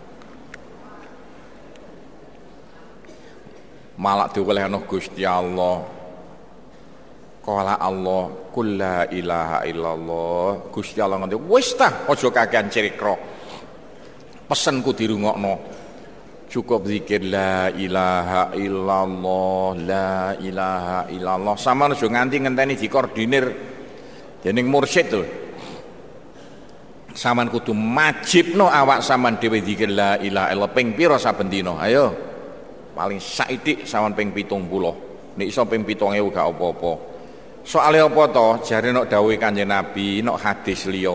Malak diwelehno Gusti Allah. Qala Allah kul la ilaha illallah. Gusti Allah ngendika wis ta aja kakean crikra. Pesenku dirungokno. Cukup zikir la ilaha illallah la ilaha illallah. Sampeyan aja nganti ngenteni dikoordinir dening mursyid to. Sampeyan kudu majibno awak sampeyan dhewe zikir la ilaha illallah ping pira saben dina. Ayo. Paling saithik sampeyan ping pitung puluh. Nek iso ping pitung ewu gak apa-apa. Soale apa to? Jare nek dawuhe Kanjeng Nabi, nek hadis liya.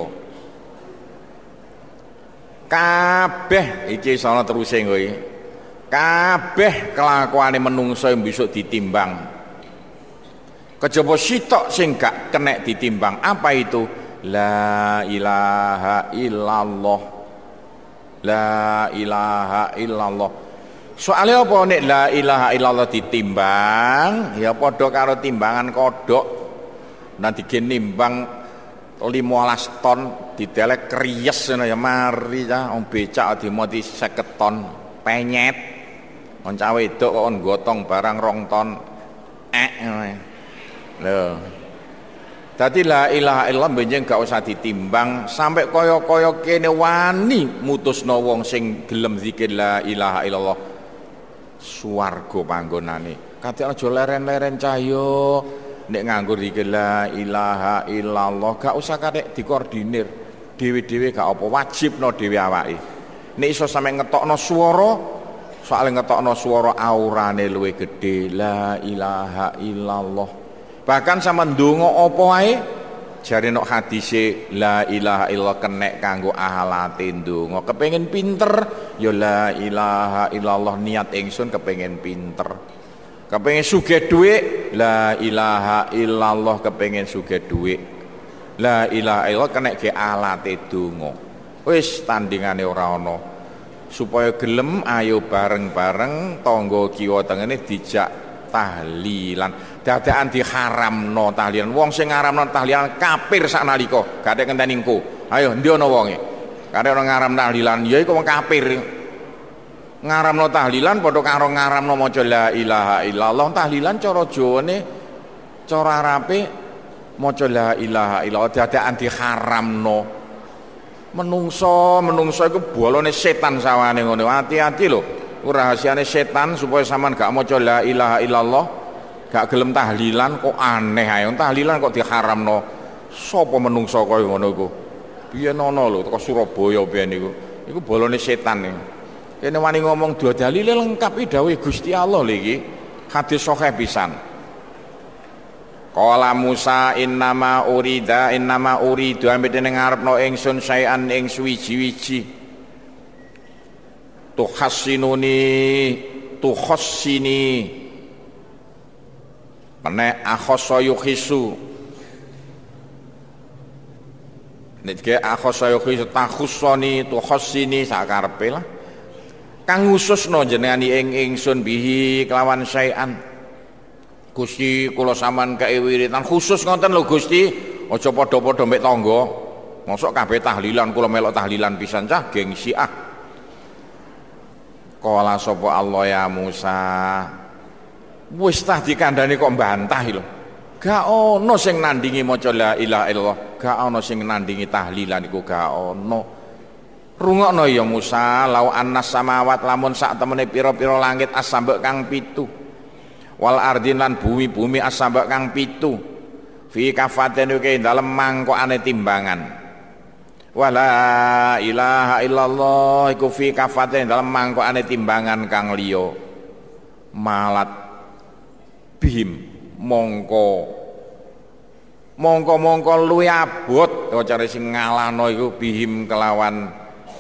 Kabeh iki sono teruse kowe. Kabeh kelakuane menungso yang besok ditimbang. Kejaba sitok sing gak kenek ditimbang. Apa itu? La ilaha illallah. La ilaha illallah. Soalnya apa nek la ilaha illallah ditimbang, ya padha karo timbangan kodhok. Nanti nimbang lima belas ton didelek kriyes ngono ya mari cah wong becak dimoti seket ton penyet. Wong cah wedok kok kon gotong barang rong ton. Eh ngono. Lho. Dadi la ilaha illallah benjing gak usah ditimbang sampai kaya-kaya kene wani mutusno wong sing gelem zikir la ilaha illallah. Swarga panggonane. Kadek aja leren-leren cahyo nek nganggo zikir la ilaha illallah gak usah kadek dikoordinir. Dewe-dewe gak apa wajibno dhewe awake. Nek iso sampe ngetokno swara, soal ngetokno swara aurane luwih gedhe la ilaha illallah. Bahkan sama ndonga apa wae jare nek hadise la ilaha illallah kenek kanggo ahalate ndonga. Kepengin pinter ya la ilaha illallah niat ingsun kepengin pinter. Kepengin sugih dhuwit la ilaha illallah kepengin sugih dhuwit. La ilaha illallah kena ke alate donga. Wis tandingane ora ana. Supaya gelem ayo bareng-bareng tangga kiwa tengene dijak tahlilan. Dadakan diharamno tahlilan. Wong sing ngaramno tahlilan kafir saknalika. Gak ada ngenteni engko. Ayo ndi ana wonge? Kadang orang ngaram tahlilan ya iku wong kafir. Ngaramno tahlilan padha karo ngaramno maca la ilaha illallah. Tahlilan cara Jawane cara Arabe maca la ilaha illallah dadakan diharamno. Menungso, menungso iku bolone setan sawane ngono. Hati-hati lho. Ku rahasiane setan supaya sampean gak maca la ilaha illallah, gak gelem tahlilan kok aneh ae. Tahlilan kok diharamno. Sapa menungso kaya ngono iku? Biyen ana lho teko Surabaya biyen iku. Iku bolone setan iki. Kene wani ngomong dua dalile lengkap iki dawuh Gusti Allah lho iki. Hadis sahih pisan. Qala Musa innama urida innama uridu ambek dene ngarepno ingsun saean ing suwiji-wiji. Tuhassinuni tuhassini. Nek akhasa yukhisu. Nek akhasa yukhisu takhussani tuhassini sakarepe lah. Kang ngususno jenengani ing ingsun bihi kelawan saean. Gusti kula sampean kae wiritan khusus ngoten lho Gusti, aja padha-padha mbek tangga. Mosok kabeh tahlilan kula melok tahlilan pisan cah gengsi ah. Kala sapa Allah ya Musa. Wis tah dikandhani kok mbantah lho. Gak ono sing nandingi maca la ilaha illallah, gak ono sing nandingi tahlilan iku gak ono. Rungokno ya Musa, lau annas samawat lamun sak temene pira-pira langit asambek kang pitu. Wal ardin lan bumi-bumi asambak kang pitu fi kafaten uke dalem mangkokane timbangan. Wala ilaha illallah iku fi kafaten dalem mangkokane timbangan kang liya. Malat bihim mongko mongko-mongko luwih abot cara sing ngalahno iku bihim kelawan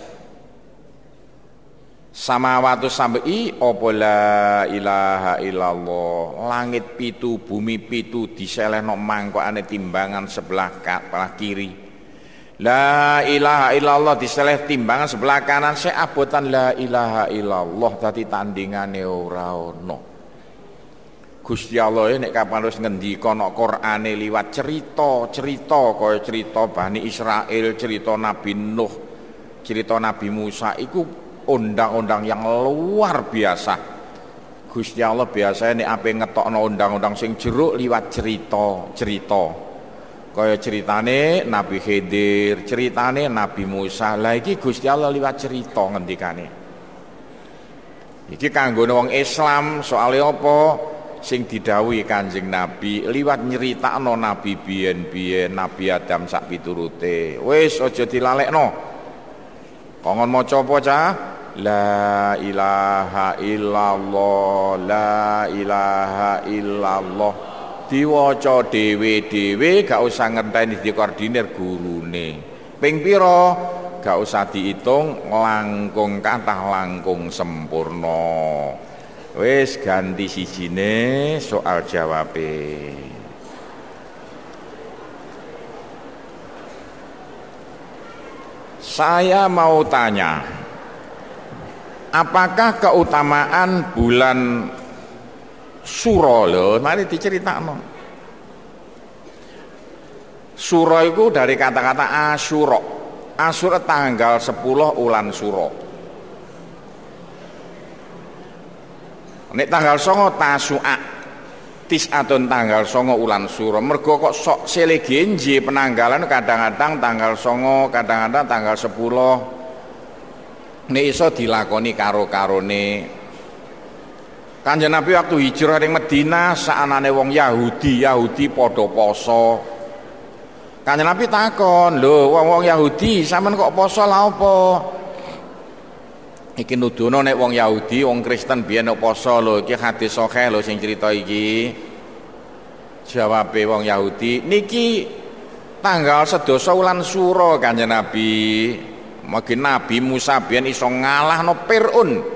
samawatu sampai apa la ilaha illallah. Langit pitu bumi pitu diselehno mangkokane timbangan sebelah kanan kiri. La ilaha illallah diseleh timbangan sebelah kanan seabotan la ilaha illallah dadi tandingane ora ono. Gusti Allah nek kapan wis ngendika ana Qur'ane liwat cerita-cerita kaya cerita Bani Israil, cerita Nabi Nuh, cerita Nabi Musa iku undang-undang yang luar biasa. Gusti Allah biasanya nek ape ngetokno undang-undang sing jeruk liwat cerita-cerita. Kaya ceritane Nabi Khidir, ceritane Nabi Musa. Lah iki Gusti Allah liwat cerita ngendikane. Iki kanggo wong Islam soale apa? Sing didhawuhi Kanjeng Nabi liwat nyeritakno Nabi biyen-biyen, Nabi Adam sak piturute. Wis aja dilalekno. Kongon maca apa cah? La ilaha illallah, la ilaha illallah. Diwaca dhewe-dhewe gak usah ngenteni dikoordinir gurune. Ping pira? Gak usah diitung, langkung kathah langkung sempurna. Wis ganti sijine soal jawabe. Saya mau tanya, apakah keutamaan bulan Suro lho? Mari diceritakno. Suro itu dari kata-kata Asyura. Asyura tanggal sepuluh ulan Suro. Nek tanggal songo Tasu'a, tis'atun tanggal songo ulan Suro. Mergo kok sok sele genje penanggalan kadang-kadang tanggal songo, kadang-kadang tanggal sepuluh. Nek iso dilakoni karo-karone. Kanjeng Nabi waktu hijrah ning Madinah saanane wong Yahudi, Yahudi padha poso. Kanjeng Nabi takon, "Lho, wong-wong Yahudi sampean kok poso lha apa?" Iki nuduno nek wong Yahudi, wong Kristen biyen kok poso lho, iki hadis sahih lho sing crita iki. Jawabe wong Yahudi, "Niki tanggal sedasa wulan Suro Kanjeng Nabi. Mungkin Nabi Musa biyen iso ngalahno Firaun."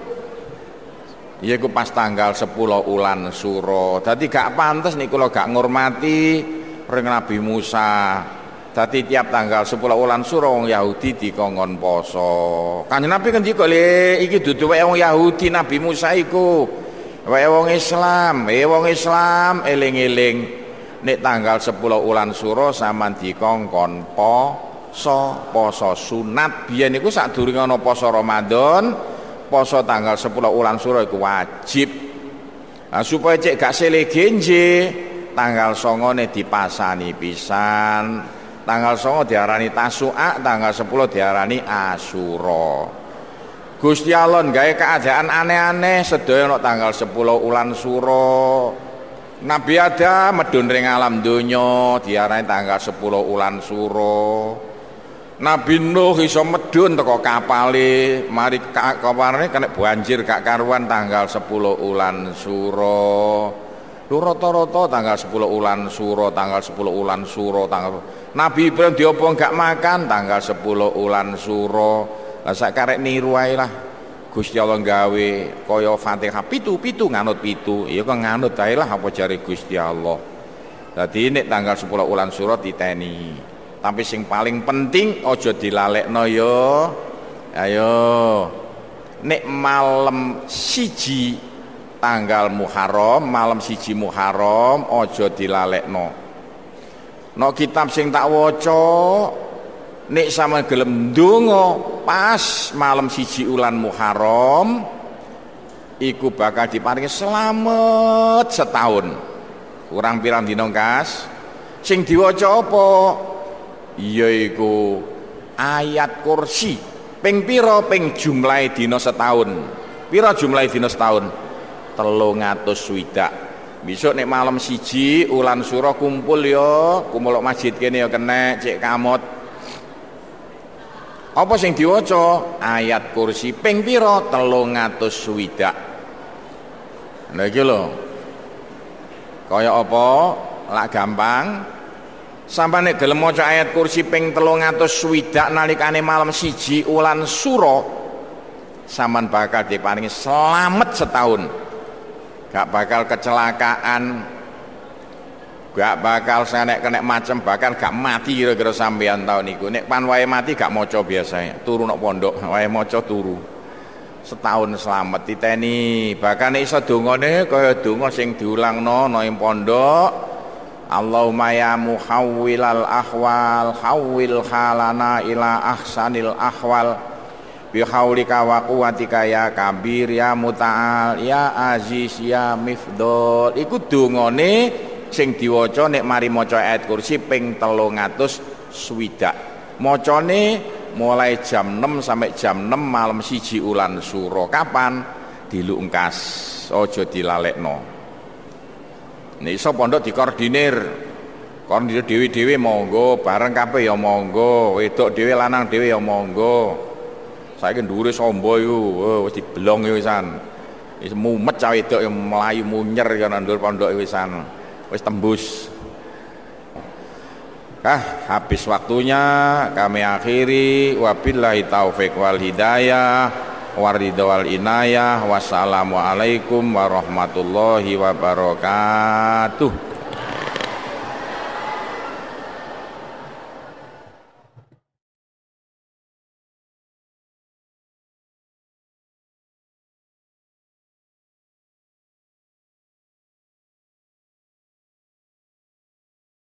Ya iku pas tanggal sepuluh ulan Suro. Dadi gak pantes niku kula gak ngurmati ring Nabi Musa. Dadi tiap tanggal sepuluh ulan Suro wong Yahudi dikongkon poso. Kanjeng Nabi ngendika le iki dudu wae wong Yahudi, Nabi Musa iku wae wong Islam. Eh wong Islam eling-eling nek tanggal sepuluh ulan Suro sampean dikongkon poso, poso sunat. Biyen niku sadurunge ana poso Ramadan. Poso tanggal sepuluh ulan Suro iku wajib. Nah, supaya cek gak sele genje, tanggal songone dipasani pisan. Tanggal songo diarani Tasu'a, tanggal sepuluh diarani Asyura. Gusti Allah gawe keadaan aneh-aneh sedaya ana tanggal sepuluh ulan Suro. Nabi Adam medun ring alam donya diarani tanggal sepuluh ulan Suro. Nabi Nuh iso medun teko kapale, mari kapalane kena banjir gak karuan tanggal sepuluh ulan Suro. Lho rata-rata tanggal sepuluh ulan Suro, tanggal sepuluh ulan Suro, tanggal Nabi Ibrahim diopo gak makan tanggal sepuluh ulan Suro. Lah sak karek niru ae lah. Gusti Allah gawe kaya Fatihah pitu-pitu nganut pitu. Ya kok nganut ae lah apa jare Gusti Allah. Dadi nek tanggal sepuluh ulan Suro diteni. Tapi sing paling penting ojo dilalekno yo. Ayo. Nek malam siji tanggal Muharram, malam siji Muharram ojo dilalekno. No kitab sing tak waca nek sama gelem ndonga pas malam siji ulan Muharram iku bakal diparingi selamat setahun. Kurang pirang dina kas? Sing diwaca apa? Yaiku ayat kursi ping pira ping jumlahe dina setahun. Pira jumlahe dina setahun? telung atus swidak. Besok nek malam siji ulan Suro kumpul yo, kumpul masjid kene yo kena cek kamot. Apa sing diwaca? Ayat kursi ping pira? telung atus swidak. Lha iki lho. Kaya apa? Lak gampang. Sampai nek gelem maca ayat kursi ping telung atus swidak nalikane malam siji ulan Suro, sampean bakal diparingi selamat setahun. Gak bakal kecelakaan, gak bakal senek kena macem, bahkan gak mati kira-kira sampean tahun niku. Nek pan wae mati gak maca biasa, turu nok pondok, wae maca turu. Setahun selamat titeni, bahkan iso dongane kaya donga sing diulangno nang ing pondok. Allahumma ya muhawwilal ahwal hawwil halana ila ahsanil ahwal bihaulika wa quwwatika ya kabir ya muta'al ya aziz ya mifdol. Iku dongane sing diwaca nek mari maca ayat kursi ping telung atus swidak. Macane mulai jam enam sampai jam enam malam siji ulan Suro. Kapan? Dilungkas, aja dilalekno. Nek iso pondok dikoordinir. Koordinir dhewe-dhewe monggo, bareng kabeh ya monggo, wedok dhewe lanang dhewe ya monggo. Saiki ndure sombo iku, wis dibelong wisan. Wis mumet cah wedok yang mlayu munyer ya nang ndur pondok wisan. Wis tembus. Ah, habis waktunya kami akhiri. Wabillahi taufik wal hidayah, waridho wal inayah. Wassalamualaikum warahmatullahi wabarakatuh.